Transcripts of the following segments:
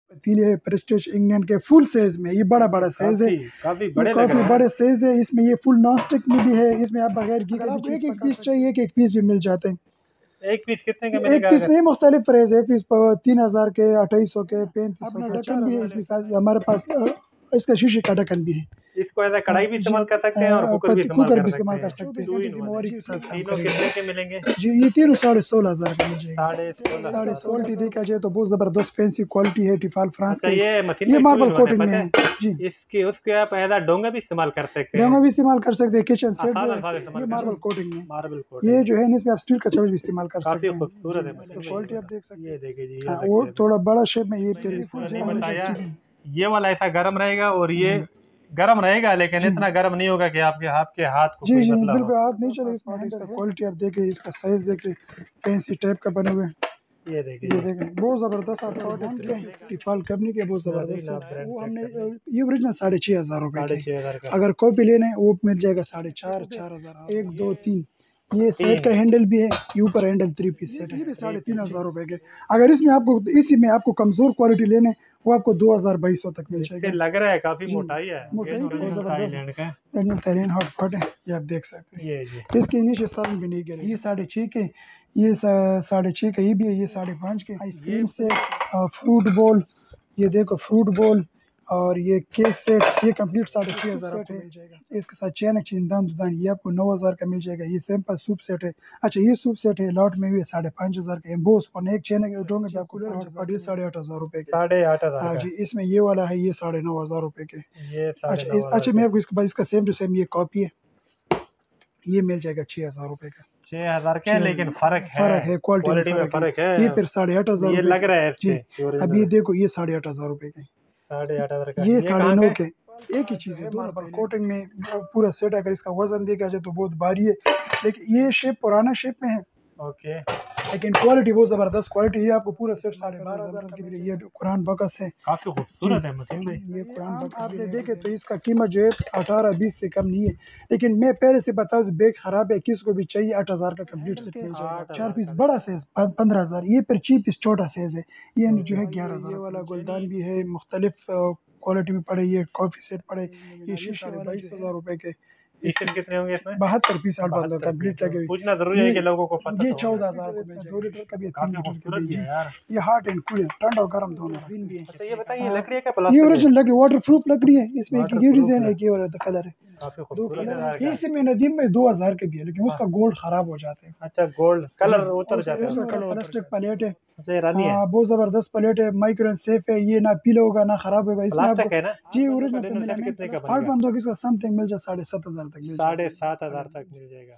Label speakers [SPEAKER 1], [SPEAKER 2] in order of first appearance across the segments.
[SPEAKER 1] पतीले है Prestige England के फुल साइज में, ये बड़ा बड़ा साइज है,
[SPEAKER 2] काफी
[SPEAKER 1] बड़े साइज है। इसमें ये फुल नॉन स्टिक में भी है। इसमें आप बगैर घी का एक एक पीस चाहिए, एक पीस भी मिल जाते हैं।
[SPEAKER 2] एक पीस कितने का
[SPEAKER 1] एक
[SPEAKER 2] मिलेगा?
[SPEAKER 1] पीस में मुख्तलिफ प्राइस है। एक पीस 3000 के, 2800 के, 3500 के। ढक्कन भी है इसमें साथ हमारे पास, इसका शीशे का ढक्कन भी है।
[SPEAKER 2] इसको ऐसा कढ़ाई भी इस्तेमाल कर सकते हैं और कुकर भी इस्तेमाल
[SPEAKER 1] कुकर
[SPEAKER 2] कर
[SPEAKER 1] भी
[SPEAKER 2] सकते
[SPEAKER 1] इस्तेमाल
[SPEAKER 2] हैं।
[SPEAKER 1] कर सकते हैं।
[SPEAKER 2] तीनों कितने के मिलेंगे?
[SPEAKER 1] जी ये तीनों 16,500 का मिल जाएगा।
[SPEAKER 2] 16,500।
[SPEAKER 1] क्वालिटी देखा जाए तो बहुत जबरदस्त फैंसी क्वालिटी है। टिफाल फ्रांस
[SPEAKER 2] अच्छा,
[SPEAKER 1] के ये मार्बल कोटिंग में है जी।
[SPEAKER 2] इसके उसके आप ऐसा डोंगा भी इस्तेमाल कर सकते हैं।
[SPEAKER 1] डोंगा भी इस्तेमाल कर सकते हैं। किचन सेट
[SPEAKER 2] ये
[SPEAKER 1] मार्बल कोटिंग में,
[SPEAKER 2] मार्बल कोटिंग
[SPEAKER 1] ये जो है इसमें आप स्टील का चम्मच भी इस्तेमाल कर सकते
[SPEAKER 2] काफी
[SPEAKER 1] हैं।
[SPEAKER 2] खूबसूरत है।
[SPEAKER 1] क्वालिटी आप देख सकते
[SPEAKER 2] ये
[SPEAKER 1] हैं।
[SPEAKER 2] देखिए जी,
[SPEAKER 1] हाँ, वो थोड़ा बड़ा शेप में ये फिर
[SPEAKER 2] बताया ये वाला ऐसा गर्म रहेगा और ये गर्म रहेगा, लेकिन इतना गर्म नहीं होगा कि आपके हाथ को कोई मसला हो।
[SPEAKER 1] बिल्कुल हाथ नहीं चलेगा इसमें। इसका क्वालिटी आप देख रहे हैं, इसका साइज देख रहे हैं, फैंसी टाइप का बने हुए।
[SPEAKER 2] ये देखिए
[SPEAKER 1] बहुत जबरदस्त आप टिफाल कंपनी के, बहुत जबरदस्त है। वो हमने ये ओरिजिनल 6,500 रुपए के।
[SPEAKER 2] 6,500 का।
[SPEAKER 1] अगर कॉपी लेना है वो मिल जाएगा 4,500। 1 2 3 ये सेट का हैंडल भी है। ये ऊपर हैंडल 3 पीस सेट है, ये भी 3,500 रुपए के। अगर इसमें आपको इसी में आपको कमजोर क्वालिटी लेने, वो आपको 2,200 तक मिल जाएगा।
[SPEAKER 2] लग रहा है काफी मोटाई है।
[SPEAKER 1] थाईलैंड हॉट पॉट है, ये आप देख सकते हैं। इसके नीचे साल भी नहीं गिरे। ये 6.5 के, ये 6.5 का ये भी है। ये 5.5 के। आइसक्रीम सेट, फ्रूट बॉल, ये देखो फ्रूट बॉल, और ये केक सेट, ये कंप्लीट 6,500 आपको मिल जाएगा। इसके साथ चैनक चिंदान दुदान ये आपको 9,000 का मिल जाएगा। ये सिंपल सूप सेट है। अच्छा ये सूप सेट है लॉट में भी 5,500 का। एम्बोस और एक चैनक उठाऊंगा तो आपको 8,500 रुपए के।
[SPEAKER 2] 8,500।
[SPEAKER 1] हाँ जी, इसमें ये वाला है, ये 9,500 रुपए के।
[SPEAKER 2] ये
[SPEAKER 1] अच्छा मैं आपको इसके बाद इसका सेम टू सेम ये कॉपी है, ये मिल जाएगा 6,000 रुपए का।
[SPEAKER 2] 6,000 का, लेकिन फर्क
[SPEAKER 1] है क्वालिटी में फर्क है। ये फिर 8,500
[SPEAKER 2] ये लग रहा है
[SPEAKER 1] जी। अब ये देखो ये 8,500 रुपए के।
[SPEAKER 2] 8,500 का।
[SPEAKER 1] ये 9.5 के। एक ही चीज है, मार्बल कोटिंग में पूरा सेट। अगर इसका वजन देखा जाए तो बहुत भारी है, लेकिन ये शेप पुराना शेप में है।
[SPEAKER 2] ओके,
[SPEAKER 1] लेकिन क्वालिटी बहुत जबरदस्त क्वालिटी है। आपको पूरा सेट 12,500 की मिलेगी। ये कुरान बकस है,
[SPEAKER 2] काफी खूबसूरत है मतीन भाई।
[SPEAKER 1] ये कुरान बकस आपने देखे तो इसका कीमत जो है 18-20 से कम नहीं है। लेकिन मैं पहले से बता दूं, बैग खराब है, किसको भी चाहिए 8,000 का कंप्लीट सेट मिल जाएगा। 4 पीस बड़ा साइज 15,000। ये फिर 6 पीस छोटा साइज है, ये जो है 11,000। ये वाला गुलदान भी है, मुख्तलिफ क्वालिटी में पड़े। ये कॉफी सेट पड़े, ये शीशे 22,000 रुपए के।
[SPEAKER 2] पीसेस कितने होंगे इसमें?
[SPEAKER 1] 72 पीस बंद कंप्लीट लगे हुए।
[SPEAKER 2] पूछना जरूरी है कि लोगों को पता।
[SPEAKER 1] ये 14,000 को मिल 2 लीटर का भी है, 3 लीटर का भी है यार। ये हॉट एंड कूल, ठंडा और गर्म दोनों भी है।
[SPEAKER 2] अच्छा ये बताइए लकड़ी है क्या?
[SPEAKER 1] ये
[SPEAKER 2] प्लास्टिक
[SPEAKER 1] ओरिजिनल लकड़ी, वाटर प्रूफ लकड़ी है। इसमें एक ये डिजाइन है, ये वाला कलर है।
[SPEAKER 2] काफी
[SPEAKER 1] दो
[SPEAKER 2] खूबसूरत
[SPEAKER 1] कलर
[SPEAKER 2] है।
[SPEAKER 1] है। इसमें नदीम में 2,000 के भी है, लेकिन उसका गोल्ड खराब हो जाते हैं।
[SPEAKER 2] अच्छा, गोल्ड कलर उतर जाता है।
[SPEAKER 1] उसका कलर प्लास्टिक प्लेट है।
[SPEAKER 2] अच्छा ये रानी है।
[SPEAKER 1] बहुत जबरदस्त प्लेट है, माइक्रोवेव सेफ है। ये ना पीला होगा ना खराब होगा। इसमें
[SPEAKER 2] प्लास्टिक है ना
[SPEAKER 1] जी ओरिजिनल
[SPEAKER 2] सेट कितने का
[SPEAKER 1] 8 बंदों की इसका समथिंग मिल जाए 7,500 तक।
[SPEAKER 2] 7,500 तक मिल जाएगा।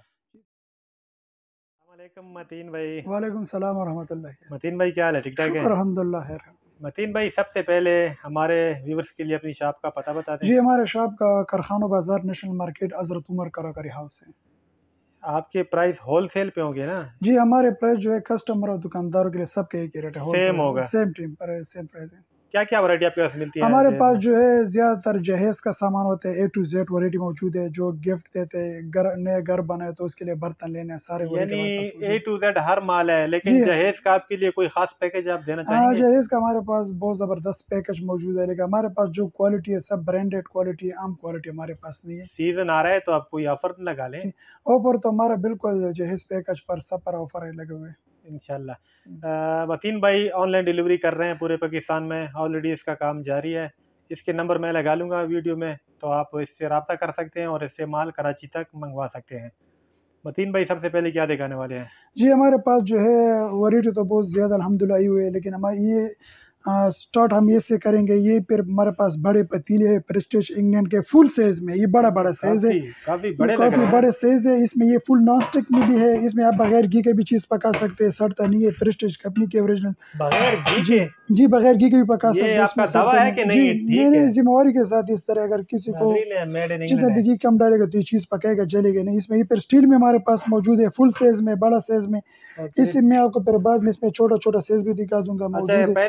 [SPEAKER 2] अस्सलामुअलैकुम मतीन भाई।
[SPEAKER 1] वालेकुम सलाम व रहमतुल्लाह।
[SPEAKER 2] मतीन भाई क्या हाल है? ठीक ठाक है?
[SPEAKER 1] अल्हम्दुलिल्लाह खैर।
[SPEAKER 2] मतीन भाई सबसे पहले हमारे व्यूवर्स के लिए अपनी शॉप का पता बता दें।
[SPEAKER 1] जी हमारे शॉप का कारखाना बाजार नेशनल मार्केट हजरत उमर कराकरी हाउस है।
[SPEAKER 2] आपके प्राइस होलसेल पे होंगे ना?
[SPEAKER 1] जी हमारे प्राइस जो है कस्टमर और दुकानदारों के लिए सबके एक ही रेट है।
[SPEAKER 2] सेम होगा,
[SPEAKER 1] सेम टीम पर सेम प्राइस है।
[SPEAKER 2] क्या क्या वैरायटी आपके पास मिलती है?
[SPEAKER 1] हमारे पास जो है ज्यादातर जहेज का सामान होता है। A to Z वैरायटी मौजूद है। जो गिफ्ट देते हैं, नए घर बनाए तो उसके लिए बर्तन लेने सारे।
[SPEAKER 2] यानी A to Z हर माल है, लेकिन जहेज का आपके लिए कोई खास पैकेज आप देना चाहेंगे?
[SPEAKER 1] हाँ जहेज का हमारे पास बहुत जबरदस्त पैकेज मौजूद है, लेकिन हमारे पास जो क्वालिटी है सब ब्रांडेड क्वालिटी है, आम क्वालिटी हमारे पास नहीं है।
[SPEAKER 2] सीजन आ रहा है तो आप कोई ऑफर लगा लें।
[SPEAKER 1] ऑफर तो हमारा बिल्कुल जहेज पैकेज पर सब पर ऑफर है लगे हुए
[SPEAKER 2] इंशाल्लाह। मतीन भाई ऑनलाइन डिलीवरी कर रहे हैं पूरे पाकिस्तान में, ऑलरेडी इसका काम जारी है। इसके नंबर मैं लगा लूँगा वीडियो में, तो आप इससे रब्ता कर सकते हैं और इससे माल कराची तक मंगवा सकते हैं। मतीन भाई सबसे पहले क्या दिखाने वाले हैं?
[SPEAKER 1] जी हमारे पास जो है वैरायटी तो बहुत ज़्यादा अल्हम्दुलिल्लाह आई हुई है, लेकिन हमारे ये स्टार्ट हम ये से करेंगे। ये फिर हमारे पास बड़े पतीले है प्रेस्टीज इंग्लैंड के फुल साइज में, ये बड़ा साइज है,
[SPEAKER 2] काफी
[SPEAKER 1] बड़े साइज है। इसमें ये फुल नॉन स्टिक में भी है। इसमें आप बगैर घी के भी चीज़ पका सकते हैं, सड़ता नहीं है। प्रेस्टीज कंपनी के ओरिजिनल
[SPEAKER 2] बगैर घी
[SPEAKER 1] जी जी बगैर घी के भी पका सकते हैं।
[SPEAKER 2] आपका दावा है कि नहीं?
[SPEAKER 1] नहीं जिम्मेवारी के साथ। इस तरह अगर किसी को जितना भी घी कम डालेगा तो ये चीज़ पकाएगा जलेगा नहीं। इसमें ये फिर स्टील में हमारे पास मौजूद है, फुल साइज में, बड़ा साइज में। इसी में आपको फिर बाद में इसमें छोटा छोटा साइज भी दिखा दूंगा मौजूद है।
[SPEAKER 2] पहले इसका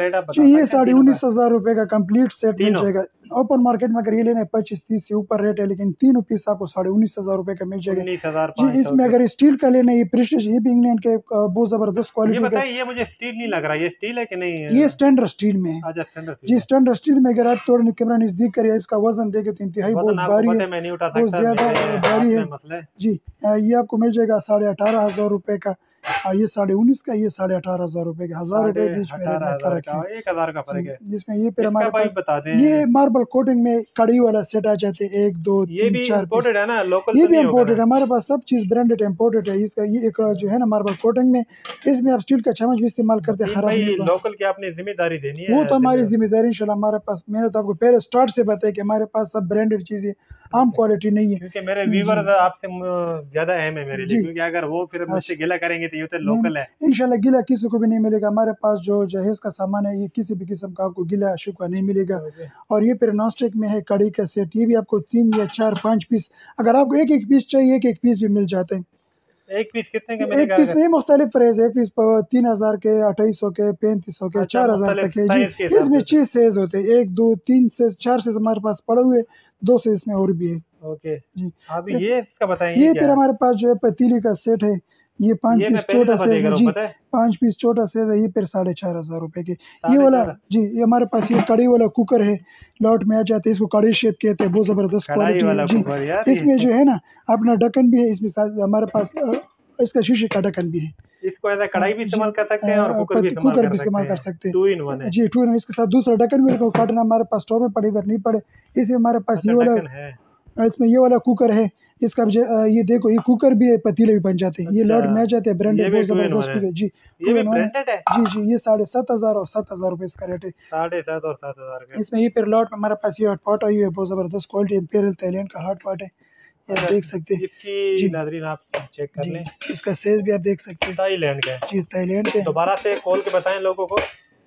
[SPEAKER 2] रेट आप
[SPEAKER 1] जी ये 19,500 रुपए का कंप्लीट सेट मिल जाएगा। ओपन मार्केट में अगर ये लेना है 25-30 से ऊपर रेट है, लेकिन तीनों पीस आपको 19,500 रुपए का मिल जाएगा।
[SPEAKER 2] 19,500।
[SPEAKER 1] जी इसमें अगर स्टील का लेना है, ये प्रेस्टीज, ये भी इंग्लैंड के बहुत जबरदस्त क्वालिटी का।
[SPEAKER 2] ये मुझे स्टील नहीं लग रहा, ये स्टील है कि नहीं?
[SPEAKER 1] ये स्टैंडर्ड स्टील में है। जी स्टैंडर्ड स्टील में अगर आप थोड़ा कैमरा नजदीक करिए, इसका वजन देखे तो इंतहाई बहुत भारी है, बहुत ज्यादा भारी है। जी ये आपको मिल जाएगा 18,500 रुपए का। ये 19,500 का, ये 18,500 रुपए का, 1,000 रुपए बीच में फर्क है,
[SPEAKER 2] 1,000 का फर्क है।
[SPEAKER 1] जिसमें ये फिर हमारे पास ये मार्बल कोटिंग में कड़ी वाला सेट आ जाते हैं 1 2 3 4 पीस।
[SPEAKER 2] है ना, लोकल
[SPEAKER 1] ये भी इम्पोर्टेड है, हमारे पास सब चीज ब्रांडेड इम्पोर्टेड है। इसका ये एक जो है ना मार्बल कोटिंग में, इसमें आप स्टील का चम्मच भी इस्तेमाल करते हैं, खराब नहीं होगा।
[SPEAKER 2] लोकल की आपने जिम्मेदारी देनी है,
[SPEAKER 1] वो तो हमारी जिम्मेदारी इंशाल्लाह। हमारे पास, मैंने तो आपको पहले स्टार्ट से बताया कि हमारे पास सब ब्रांडेड चीजें, आम क्वालिटी नहीं है।
[SPEAKER 2] क्योंकि मेरे व्यूअर्स आपसे ज्यादा अहम है मेरे लिए, क्योंकि अगर वो फिर मुझसे गिला करेंगे तो ये तो लोकल है।
[SPEAKER 1] इंशाल्लाह गिला किसी को भी नहीं मिलेगा। हमारे पास जो जहेज का सामान है, ये किसी भी किस्म का आपको गिला शिकवा नहीं मिलेगा। और ये फिर नॉनस्टिक में है कड़ी का सेट, ये भी आपको 3 या 4 5 पीस, अगर आपको एक एक पीस चाहिए, एक एक पीस भी मिल जाते हैं।
[SPEAKER 2] एक पीस कितने का
[SPEAKER 1] मिलेगा? एक पीस में मुख्तलिफ प्राइस है, एक पीस 3,000 के, 2,800 के, 3,500 के, 4,000 तक है। जी इसमें 6 साइज होते हैं, 1 2 3 से 4 से हमारे पास पड़े हुए, 2 से इसमें और भी है।
[SPEAKER 2] ओके जी, अभी ये इसका बताएं।
[SPEAKER 1] ये फिर हमारे पास जो है पतीली का सेट है, ये 5 पीस छोटा साइज में। जी 5 पीस छोटा साइज है, ये फिर 4,500 रुपए के। ये वाला जी, ये हमारे पास ये कड़ी वाला कुकर है, लॉट में आ जाते हैं, इसको कड़ी शेप कहते हैं, बहुत जबरदस्त क्वालिटी है। जी इसमें जो है ना अपना ढक्कन भी है, इसमें हमारे पास इसका शीशे का ढक्कन भी है।
[SPEAKER 2] इसको ऐसा कढ़ाई भी इस्तेमाल कर सकते हैं और कुकर भी इस्तेमाल कर सकते हैं। 2 in 1 है
[SPEAKER 1] जी, 2 in 1। इसके साथ दूसरा ढक्कन भी रखो, काटना हमारे पास स्टोर में पड़े, इधर नहीं पड़े। इसे हमारे पास ये वाला है, इसमें ये वाला कुकर है। इसका ये देखो, ये कुकर भी है, पतीले भी बन जाते हैं। ये लॉट में आ जाते हैं, ब्रांडेड, बहुत जबरदस्त कुकर। जी 2 in 1 है। जी जी ये 7,500 और 7,000 रुपए इसका रेट है।
[SPEAKER 2] 7,500 और 7,000 का।
[SPEAKER 1] इसमें ये फिर लॉट में हमारे पास ये हॉट पॉट आई है, बहुत जबरदस्त क्वालिटी, इंपीरियल थाईलैंड का हॉट पॉट है, ये आप देख सकते हैं।
[SPEAKER 2] इसकी नाज़रीन आप चेक कर लें,
[SPEAKER 1] इसका साइज भी आप देख सकते हैं,
[SPEAKER 2] थाईलैंड का है।
[SPEAKER 1] जी थाईलैंड के।
[SPEAKER 2] दोबारा से खोल के बताएं लोगों को।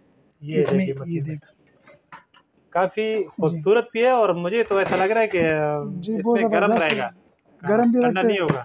[SPEAKER 2] ये
[SPEAKER 1] इसमें ये देख,
[SPEAKER 2] काफी खूबसूरत भी है, और मुझे तो ऐसा लग रहा है कि
[SPEAKER 1] जी बहुत
[SPEAKER 2] गर्म रहेगा,
[SPEAKER 1] गर्म भी रखते
[SPEAKER 2] नहीं होगा।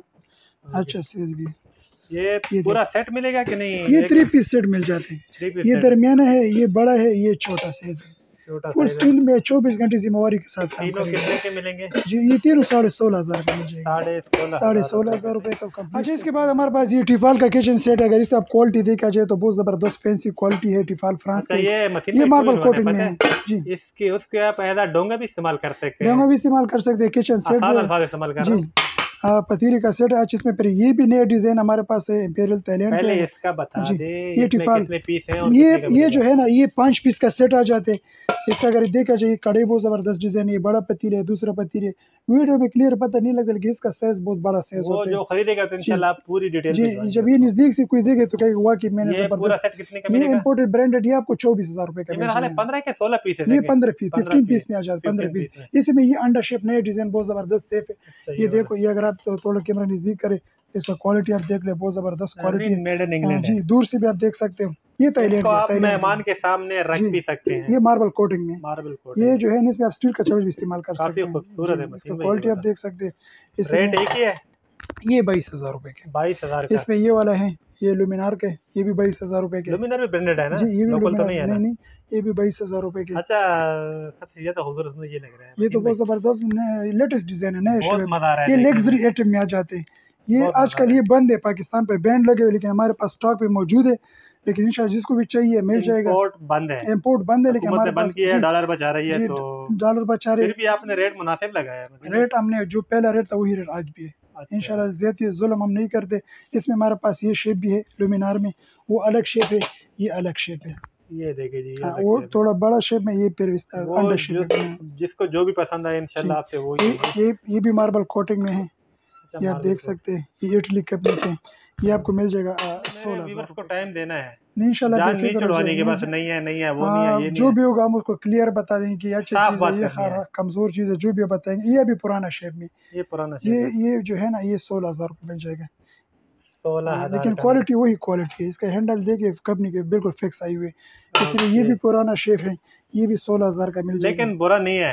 [SPEAKER 1] अच्छा साइज भी।
[SPEAKER 2] ये पूरा सेट मिलेगा कि नहीं?
[SPEAKER 1] ये 3 पीस सेट मिल जाते हैं। ये दरमियाना है, ये बड़ा है, ये छोटा साइज है। फुल स्टील में 24 घंटे जिम्मेवारी के साथ काम करेंगे।
[SPEAKER 2] कितने के मिलेंगे?
[SPEAKER 1] जी ये तीनों 16,500 का मिल जाएगा, 16,500 रुपए का। अच्छा इसके बाद हमारे पास ये टिफाल का किचन सेट है। अगर इसका आप क्वालिटी देखा जाए तो बहुत जबरदस्त फैंसी क्वालिटी है टिफाल फ्रांस के। ये मार्बल कोटिंग में है। जी
[SPEAKER 2] इसके उसके आप ऐसा डोंगा भी इस्तेमाल कर सकते हैं,
[SPEAKER 1] डोंगा भी इस्तेमाल कर सकते हैं, किचन सेट। जी पतीले का सेट है। इसमें फिर ये भी नया डिजाइन हमारे पास है, इंपीरियल थाईलैंड के।
[SPEAKER 2] इसका बता
[SPEAKER 1] जी
[SPEAKER 2] दे,
[SPEAKER 1] ये टिफाल
[SPEAKER 2] पीस है,
[SPEAKER 1] ये जो है ना, ये 5 पीस का सेट आ जाते हैं। इसका अगर देखा जाए, कड़े बहुत जबरदस्त डिजाइन है, बड़ा पतीले है, दूसरा पतीले। वीडियो में क्लियर पता नहीं लगता, लेकिन इसका साइज बहुत बड़ा साइज होता है।
[SPEAKER 2] जो खरीदेगा तो इंशाल्लाह आप पूरी डिटेल
[SPEAKER 1] जी जब ये नजदीक से कोई देखे तो कहेगा वाह कि मैंने जबरदस्त। ये इंपोर्टेड ब्रांडेड, ये आपको 24,000 रुपए का मिल जाएगा।
[SPEAKER 2] 15 के 16 पीस है,
[SPEAKER 1] ये 15 पीस में आ जाता है, 15 पीस। इसमें ये अंडा शेप नया डिजाइन, बहुत जबरदस्त सेफ है। ये देखो, ये अगर आप थोड़ा कैमरा नजदीक करे, इसका क्वालिटी आप देख ले, बहुत जबरदस्त क्वालिटी है। जी दूर से भी आप देख सकते हो। ये थाईलैंड
[SPEAKER 2] मेहमान के सामने रख भी सकते हैं।
[SPEAKER 1] ये मार्बल कोटिंग में, ये जो है इसमें आप स्टील का चम्मच भी इस्तेमाल कर सकते हैं।
[SPEAKER 2] खूबसूरत है,
[SPEAKER 1] इसका क्वालिटी आप देख सकते हैं।
[SPEAKER 2] रेट एक ही है,
[SPEAKER 1] ये 22,000 रुपए के।
[SPEAKER 2] 22,000।
[SPEAKER 1] इसमें ये वाला है, ये लुमिनार के, ये भी 22,000 रुपए के।
[SPEAKER 2] लुमिनार भी ब्रांडेड है ना?
[SPEAKER 1] जी ये भी
[SPEAKER 2] लोकल तो नहीं है ना?
[SPEAKER 1] नहीं, ये भी 22,000 रुपए के।
[SPEAKER 2] अच्छा सबसे ज्यादा खूबसूरत मुझे ये लग रहा है,
[SPEAKER 1] ये तो बहुत जबरदस्त लेटेस्ट डिजाइन है, नया शेप। ये लग्जरी आइटम में आ जाते हैं। ये आजकल ये बंद है, पाकिस्तान पे बैंड लगे हुए, लेकिन हमारे पास स्टॉक पे मौजूद है। लेकिन इंशाल्लाह जिसको भी चाहिए मिल जाएगा।
[SPEAKER 2] इंपोर्ट बंद है,
[SPEAKER 1] लेकिन हमारे पास
[SPEAKER 2] डॉलर बचा रही है, तो
[SPEAKER 1] डॉलर बचा रही है।
[SPEAKER 2] फिर भी आपने रेट मुनासिब लगाया है।
[SPEAKER 1] रेट हमने जो पहला रेट था वही रेट आज भी है। इंशाल्लाह ज़्यादा जुल्म हम नहीं करते। इसमें हमारे पास ये शेप भी है लुमिनार में, वो अलग शेप है, ये अलग शेप है।
[SPEAKER 2] ये देखिए जी,
[SPEAKER 1] वो थोड़ा बड़ा शेप में, ये फिर अंडा शेप में।
[SPEAKER 2] जिसको जो भी पसंद आए इंशाल्लाह आपसे वो।
[SPEAKER 1] ये भी मार्बल कोटिंग में है, ये आप देख सकते हैं। ये इटली कप में, ये आपको मिल जाएगा 16,000
[SPEAKER 2] को टाइम देना है
[SPEAKER 1] इंशाल्लाह।
[SPEAKER 2] के बाद नहीं है वो नहीं है, ये
[SPEAKER 1] जो भी होगा हम उसको क्लियर बता देंगे कि अच्छी चीज है, ये कमजोर चीज है, जो भी बताएंगे। ये अभी पुराना शेप में, ये जो है ना, ये 16,000 रुपये मिल जाएगा।
[SPEAKER 2] 16,000,
[SPEAKER 1] लेकिन क्वालिटी वही क्वालिटी है। इसका हैंडल देखिए कंपनी के बिल्कुल फिक्स आई हुई है, इसलिए ये भी पुराना शेप है। ये भी 16,000 का मिल जाएगा।
[SPEAKER 2] लेकिन बुरा नहीं है,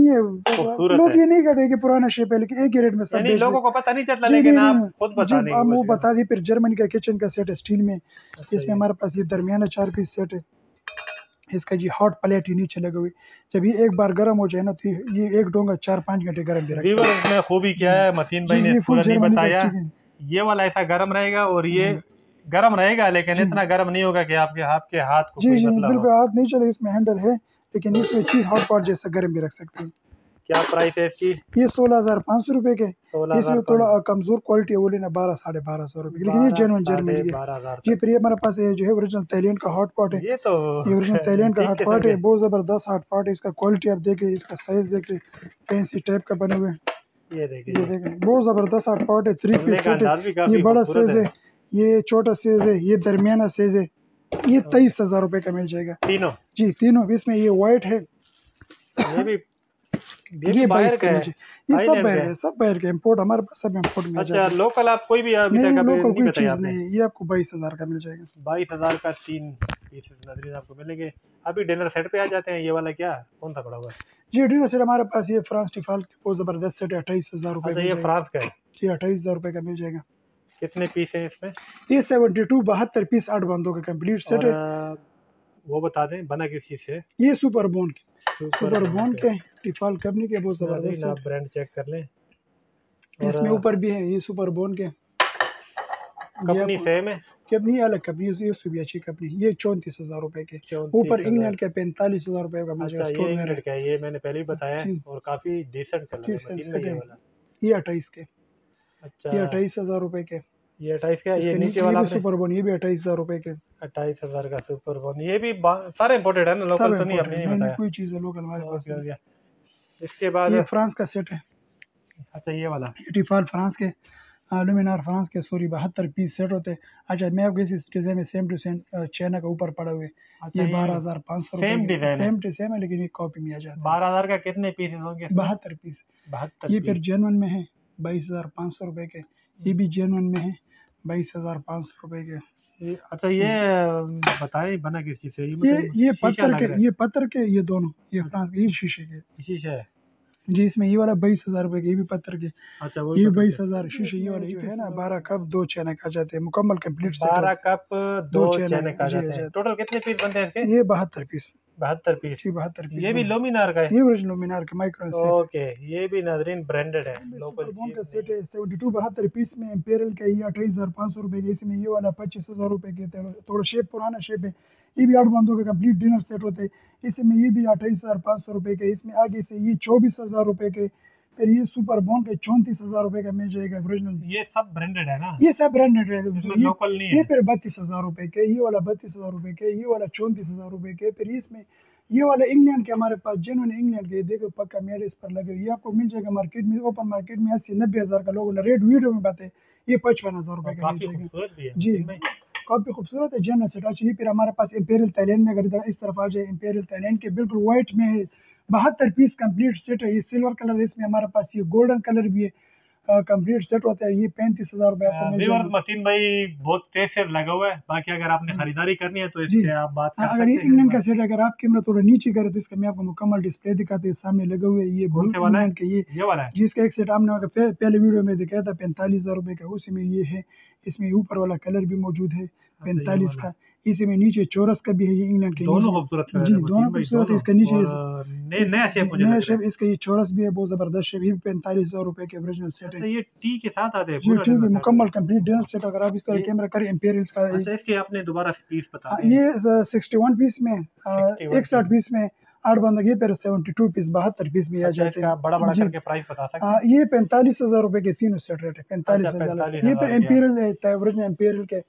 [SPEAKER 1] लोग ये नहीं कहते कि पुराना शेप है, लेकिन एक ही रेट में सब
[SPEAKER 2] लोगों को पता नहीं चलता, लेकिन आप खुद बता देंगे।
[SPEAKER 1] हम वो बता दी। फिर जर्मनी का किचन का सेट है स्टील में, इसमें हमारे पास ये दरमियाना 4 पीस सेट है। इसका जी हॉट प्लेट ही नीचे लगे हुए, जब ये एक बार गर्म हो जाए ना तो ये एक डोंगा 4-5 घंटे गर्म भी रखता है।
[SPEAKER 2] इसमें खूबी क्या है मतीन भाई ने पूरा नहीं बताया, ये वाला ऐसा गर्म रहेगा और ये गर्म रहेगा लेकिन इतना गर्म नहीं होगा कि आपके हाथ को कोई मसला हो।
[SPEAKER 1] बिल्कुल हाथ नहीं चले, इसमें हैंडल है लेकिन इसमें चीज हॉट पॉट जैसा गर्म भी रख सकते हैं।
[SPEAKER 2] क्या प्राइस है इसकी?
[SPEAKER 1] ये 16,500 रुपए के। इसमें थोड़ा कमजोर क्वालिटी है, वो लेना 12-12.5 रुपए, लेकिन ये जेन्युइन जर्मनी के। ये फिर ये हमारे पास जो है ओरिजिनल थाईलैंड का हॉट पॉट है, ये ओरिजिनल थाईलैंड का हॉट पॉट है, बहुत जबरदस्त हॉट पॉट है। इसका क्वालिटी आप देखिए, इसका साइज देखिए, फैंसी टाइप का बने हुए, ये देखिए बहुत जबरदस्त हॉट पॉट है। 3 पीस सेट है, ये बड़ा साइज है, ये छोटा साइज है, ये दरमियाना साइज है। ये 23,000 रुपए का मिल जाएगा तीनों जी, तीनों। इसमें ये व्हाइट है, ये 22 का है, ये सब बाहर के इंपोर्ट, हमारे पास सब इंपोर्ट में।
[SPEAKER 2] अच्छा, लोकल आप कोई भी
[SPEAKER 1] लोकल कोई चीज नहीं, ये आपको 22,000 का मिल जाएगा।
[SPEAKER 2] 22,000 का 3 पीसेस नजरीन आपको मिलेंगे। अभी डिनर सेट पे आ जाते हैं, ये वाला क्या कौन सा पड़ा हुआ है?
[SPEAKER 1] जी डिनर सेट हमारे पास ये फ्रांस टिफाल बहुत जबरदस्त सेट है, 28,000 रुपए।
[SPEAKER 2] ये फ्रांस का है
[SPEAKER 1] जी, 28,000 रुपए का मिल जाएगा।
[SPEAKER 2] कितने पीस है इसमें?
[SPEAKER 1] ये 72 पीस 8 बंदों का कंप्लीट सेट है।
[SPEAKER 2] वो बता दें बना किस चीज से?
[SPEAKER 1] ये सुपर बोन के टिफाल कंपनी के बहुत जबरदस्त
[SPEAKER 2] आप ब्रांड चेक कर लें।
[SPEAKER 1] इसमें ऊपर भी है ये सुपर बोन के,
[SPEAKER 2] कंपनी सेम है,
[SPEAKER 1] कंपनी अलग कंपनी, ये भी अच्छी कंपनी। ये 34,000 रुपए के, ऊपर इंग्लैंड के 45,000 रुपए का मिल जाएगा स्टोर में।
[SPEAKER 2] ये मैंने पहले ही बताया और काफी डिसेंट कलर है।
[SPEAKER 1] ये 28 के, ये 28,000 रुपए के,
[SPEAKER 2] ये 28 का। ये नीचे वाला
[SPEAKER 1] सुपर बोन, ये भी 28,000 रुपए के।
[SPEAKER 2] 28,000 का सुपर बोन, ये भी सारे इंपोर्टेड है ना, लोकल तो नहीं, आपने नहीं बताया।
[SPEAKER 1] कोई चीज है लोकल हमारे पास नहीं।
[SPEAKER 2] इसके बाद
[SPEAKER 1] ये फ्रांस का सेट है।
[SPEAKER 2] अच्छा, ये वाला
[SPEAKER 1] टिफाल फ्रांस के, लुमिनार फ्रांस के, सॉरी 72 पीस सेट होते हैं। अच्छा, मैं आपको इस डिजाइन में सेम टू सेम चाइना का ऊपर पड़ा हुए, ये 12,500 रुपए सेम है, लेकिन ये कॉपी में आ जाता है।
[SPEAKER 2] 12,000 का कितने पीस होंगे?
[SPEAKER 1] 72 पीस। ये फिर जेन्युइन में है 22,500 रुपए के, ये भी जेन्युइन में है 22,500 रुपए के।
[SPEAKER 2] अच्छा, ये बताएं बना किस चीज से?
[SPEAKER 1] ये पत्थर के, ये दोनों, ये फ्रांस के, ये शीशे है जी। इसमें ये वाला 22,000 रुपए के, ये भी पत्थर के। अच्छा, ये 22,000 शीशे। ये वाला जो है ना 12 कप 2 चने का जाते हैं, मुकम्मल कंप्लीट सेट।
[SPEAKER 2] 12 कप 2 चने का जाते हैं। टोटल कितने पीस बनते हैं इसके?
[SPEAKER 1] ये 72 पीस।
[SPEAKER 2] 72 पीस
[SPEAKER 1] जी, 72 पीस।
[SPEAKER 2] ये भी लुमिनार का है?
[SPEAKER 1] ये ओरिजिनल लुमिनार का माइक्रो सेफ।
[SPEAKER 2] ओके, ये भी नाज़रीन ब्रांडेड है, लोकल
[SPEAKER 1] बोन का सेट है। 72 पीस में इंपीरियल का ये 28,500 रुपए के। इसमें ये वाला 25,000 रुपए के, थोड़ा शेप पुराना शेप है। ये भी 8 बंदों का कंप्लीट डिनर सेट होते हैं। इसमें ये भी 28,500 रुपए के। इसमें आगे से ये 24,000 रुपए के। फिर ये सुपर बोन के 34,000 रुपए का मिल जाएगा ओरिजिनल।
[SPEAKER 2] ये सब ब्रांडेड है ना?
[SPEAKER 1] ये सब ब्रांडेड है,
[SPEAKER 2] लोकल नहीं है।
[SPEAKER 1] ये फिर 32,000 रुपए के, ये वाला 32,000 रुपए के, ये वाला 34,000 रुपए के। फिर इसमें ये वाला इंग्लैंड के, हमारे पास जेन्युइन इंग्लैंड के, देखो पक्का मेड इस पर लगे। ये आपको मिल जाएगा मार्केट में, ओपन मार्केट में 80-90 हज़ार का लोगों ने रेट वीडियो में बात है। ये 55,000 रुपए का मिल जाएगा जी, काफी खूबसूरत है जेन्युइन सेट। अच्छा, ये फिर हमारे पास इंपीरियल थाईलैंड में, अगर इस तरफ आ जाए, इंपीरियल थाईलैंड के बिल्कुल व्हाइट में है, 72 पीस कंप्लीट सेट है। ये सिल्वर कलर है, इसमें हमारे पास ये गोल्डन कलर भी है, कंप्लीट सेट होता है। ये 35,000 रुपए आपको मिल जाएगा।
[SPEAKER 2] मतीन भाई बहुत तेज से लगा हुआ है, बाकी अगर आपने खरीदारी करनी है तो इससे आप बात कर सकते हैं।
[SPEAKER 1] अगर ये इंग्लैंड का सेट, अगर आप कैमरा थोड़ा नीचे करे तो इसका मैं आपको मुकम्मल डिस्प्ले दिखाते हैं, सामने लगे हुए। ये इंग्लैंड के, ये वाला है जिसका एक सेट हमने पहले वीडियो में दिखाया था 45,000 रुपए का, उसी में ये है। इसमें ऊपर वाला कलर भी मौजूद है 45 का। इसमें नीचे चौरस का भी है, ये इंग्लैंड के
[SPEAKER 2] दोनों खूबसूरत
[SPEAKER 1] जी, दोनों खूबसूरत है। इसका नीचे नया शेप, इसका ये चौरस भी है, बहुत जबरदस्त शेप। ये 45,000 रुपए के ओरिजिनल सेट है।
[SPEAKER 2] ये टी के साथ आते हैं
[SPEAKER 1] जी, ठीक है, मुकम्मल कंप्लीट डिनर सेट। अगर आप इस तरह कैमरा करें इंपीरियल्स का।
[SPEAKER 2] अच्छा, इसके आपने दोबारा पीस बता दें।
[SPEAKER 1] ये 61 पीस में, 61 पीस में 8 बंदे पर 72 पीस 72 पीस में आ जाते हैं।
[SPEAKER 2] बड़ा बड़ा करके प्राइस बता सकते हैं?
[SPEAKER 1] ये 45,000 रुपए के तीनों सेट रेट है, 45,000। ये पर इंपीरियल है, ओरिजिनल इंपीरियल के,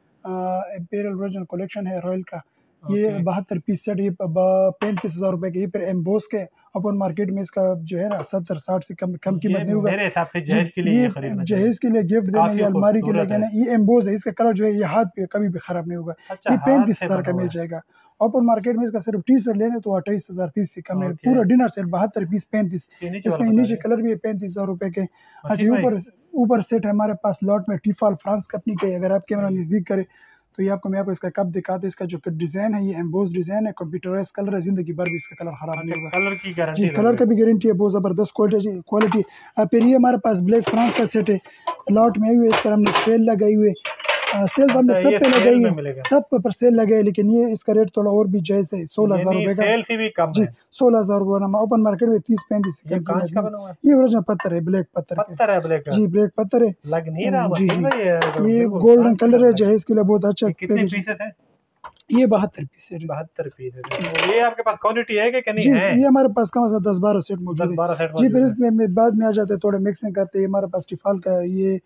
[SPEAKER 1] इंपीरियल ओरिजिनल कलेक्शन है रॉयल का। ये 72 पीस सेट, ये 35,000 रुपए के। ये फिर एम्बोस के, ओपन मार्केट में इसका जो है ना 70-60 से कम कीमत नहीं होगा।
[SPEAKER 2] मेरे हिसाब से जहेज के लिए खरीदना,
[SPEAKER 1] जहेज के लिए गिफ्ट देने या अलमारी के लिए कहना। ये एम्बोस है, इसका कलर जो है ये हाथ पे कभी भी खराब नहीं होगा। ये 35,000 का मिल जाएगा। ओपन मार्केट में इसका सिर्फ टी शर्ट लेने तो 28,000 30 से कम है। पूरा डिनर सेट 72 पीस 35। इसमें नीचे कलर भी है 35,000 रुपए के। अच्छा, ऊपर सेट है हमारे पास लॉट में टिफाल फ्रांस कंपनी के। अगर आप कैमरा नजदीक करे तो ये मैं आपको इसका कप दिखाते हैं। इसका जो डिजाइन है ये एम्बोस डिजाइन है, कंप्यूटराइज कलर है, जिंदगी भर भी इसका कलर खराब नहीं होगा।
[SPEAKER 2] कलर की गारंटी
[SPEAKER 1] जी, कलर का भी गारंटी है, बहुत जबरदस्त क्वालिटी। फिर ये हमारे पास ब्लैक फ्रांस का सेट है, लॉट में हुए, इस पर हमने सेल लगाई हुई है। सेल हमने
[SPEAKER 2] अच्छा,
[SPEAKER 1] सब
[SPEAKER 2] ये
[SPEAKER 1] पे
[SPEAKER 2] सेल
[SPEAKER 1] लगाई
[SPEAKER 2] में
[SPEAKER 1] है,
[SPEAKER 2] मिलेगा।
[SPEAKER 1] सब के ऊपर सेल लगे है, लेकिन ये इसका रेट थोड़ा और भी जायज़ है, 16,000
[SPEAKER 2] यानी
[SPEAKER 1] रुपए का
[SPEAKER 2] सेल से भी कम
[SPEAKER 1] जी।
[SPEAKER 2] है।
[SPEAKER 1] 16,000 रुपए ओपन मार्केट में 30-35
[SPEAKER 2] ये
[SPEAKER 1] कम
[SPEAKER 2] कांच
[SPEAKER 1] कीमत
[SPEAKER 2] का
[SPEAKER 1] नहीं।
[SPEAKER 2] बना हुआ है,
[SPEAKER 1] ये ओरिजिनल पत्थर है, ब्लैक पत्थर के
[SPEAKER 2] पत्थर है ब्लैक का,
[SPEAKER 1] जी, ब्लैक पत्थर है।
[SPEAKER 2] लग नहीं रहा
[SPEAKER 1] जी
[SPEAKER 2] मतीन
[SPEAKER 1] जी,
[SPEAKER 2] भाई, ये तो
[SPEAKER 1] ये
[SPEAKER 2] बिल्कुल
[SPEAKER 1] गोल्डन
[SPEAKER 2] कांच की
[SPEAKER 1] कलर
[SPEAKER 2] तरह
[SPEAKER 1] है,
[SPEAKER 2] लग रहा
[SPEAKER 1] जहेज के लिए बहुत अच्छा
[SPEAKER 2] है। ये कितने
[SPEAKER 1] पैकेजिंग।
[SPEAKER 2] पीसेस है?
[SPEAKER 1] ये 72 पीस है
[SPEAKER 2] 72 पीस है। और ये आपके पास क्वांटिटी है कि नहीं
[SPEAKER 1] जी।
[SPEAKER 2] है?
[SPEAKER 1] ये हमारे पास कम से 10-12 सेट मौजूद
[SPEAKER 2] 10-12
[SPEAKER 1] है
[SPEAKER 2] सेट
[SPEAKER 1] जी। फिर
[SPEAKER 2] मौजूद है।
[SPEAKER 1] इसमें में बाद में आ जाते हैं, थोड़ा मिक्सिंग करते हैं। हमारे पास टिफाल का ये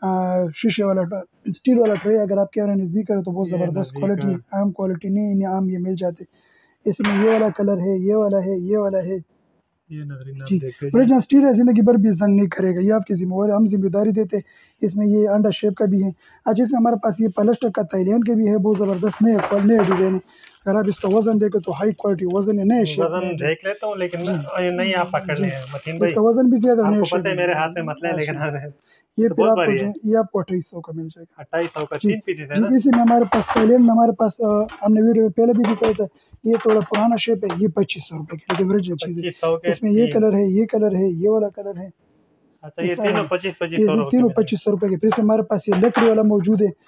[SPEAKER 1] शीशे वाला स्टील वाला ट्रे, अगर आप कैमरा नज़दीक करें तो बहुत
[SPEAKER 2] ये
[SPEAKER 1] ज़बरदस्त
[SPEAKER 2] नजदीक
[SPEAKER 1] क्वालिटी, आम क्वालिटी नहीं, आम ये मिल जाते। इसमें ये वाला कलर है, ये वाला है, ये वाला है
[SPEAKER 2] ये नजरीन आप
[SPEAKER 1] जी।
[SPEAKER 2] देखते जी।
[SPEAKER 1] ओरिजिनल स्टील है, ज़िंदगी भर भी जंग नहीं करेगा, ये आपकी जिम्मेवारी, हम जिम्मेदारी देते हैं। इसमें ये अंडा शेप का भी है। अच्छा, इसमें हमारे पास ये प्लास्टर का थाईलैंड के भी है, बहुत ज़बरदस्त नए डिज़ाइन है। अगर आप इसका वजन देखें तो हाई क्वालिटी वजन है, नए शेप
[SPEAKER 2] वजन देख लेता हूँ, लेकिन ये नहीं आप पकड़
[SPEAKER 1] जी।
[SPEAKER 2] रहे हैं मतीन भाई,
[SPEAKER 1] इसका वजन भी ज़्यादा है, नए
[SPEAKER 2] आपको
[SPEAKER 1] शेप
[SPEAKER 2] पता है मेरे हाथ में मसला है, लेकिन
[SPEAKER 1] ये
[SPEAKER 2] तो
[SPEAKER 1] फिर
[SPEAKER 2] बहुत
[SPEAKER 1] आपको
[SPEAKER 2] भारी
[SPEAKER 1] जो
[SPEAKER 2] है।
[SPEAKER 1] है, ये आपको 2800 का मिल जाएगा
[SPEAKER 2] 2800 का
[SPEAKER 1] जी।
[SPEAKER 2] 3 पीसेस है
[SPEAKER 1] जी,
[SPEAKER 2] ना?
[SPEAKER 1] इसी में हमारे पास थाईलैंड में हमारे पास हमने वीडियो में पहले भी दिखाया था, ये थोड़ा पुराना शेप है, ये 2500 रुपए की, लेकिन ओरिजिनल चीज़ है।
[SPEAKER 2] 2500 के
[SPEAKER 1] इसमें ये
[SPEAKER 2] 3।
[SPEAKER 1] कलर है, ये कलर है, ये वाला कलर है,
[SPEAKER 2] अच्छा,
[SPEAKER 1] ये
[SPEAKER 2] ये
[SPEAKER 1] सारे
[SPEAKER 2] तीनों
[SPEAKER 1] ये
[SPEAKER 2] 2500 रुपए
[SPEAKER 1] तीनों
[SPEAKER 2] में है।
[SPEAKER 1] 2500 रुपए के। फिर से हमारे पास ये लकड़ी वाला मौजूद है,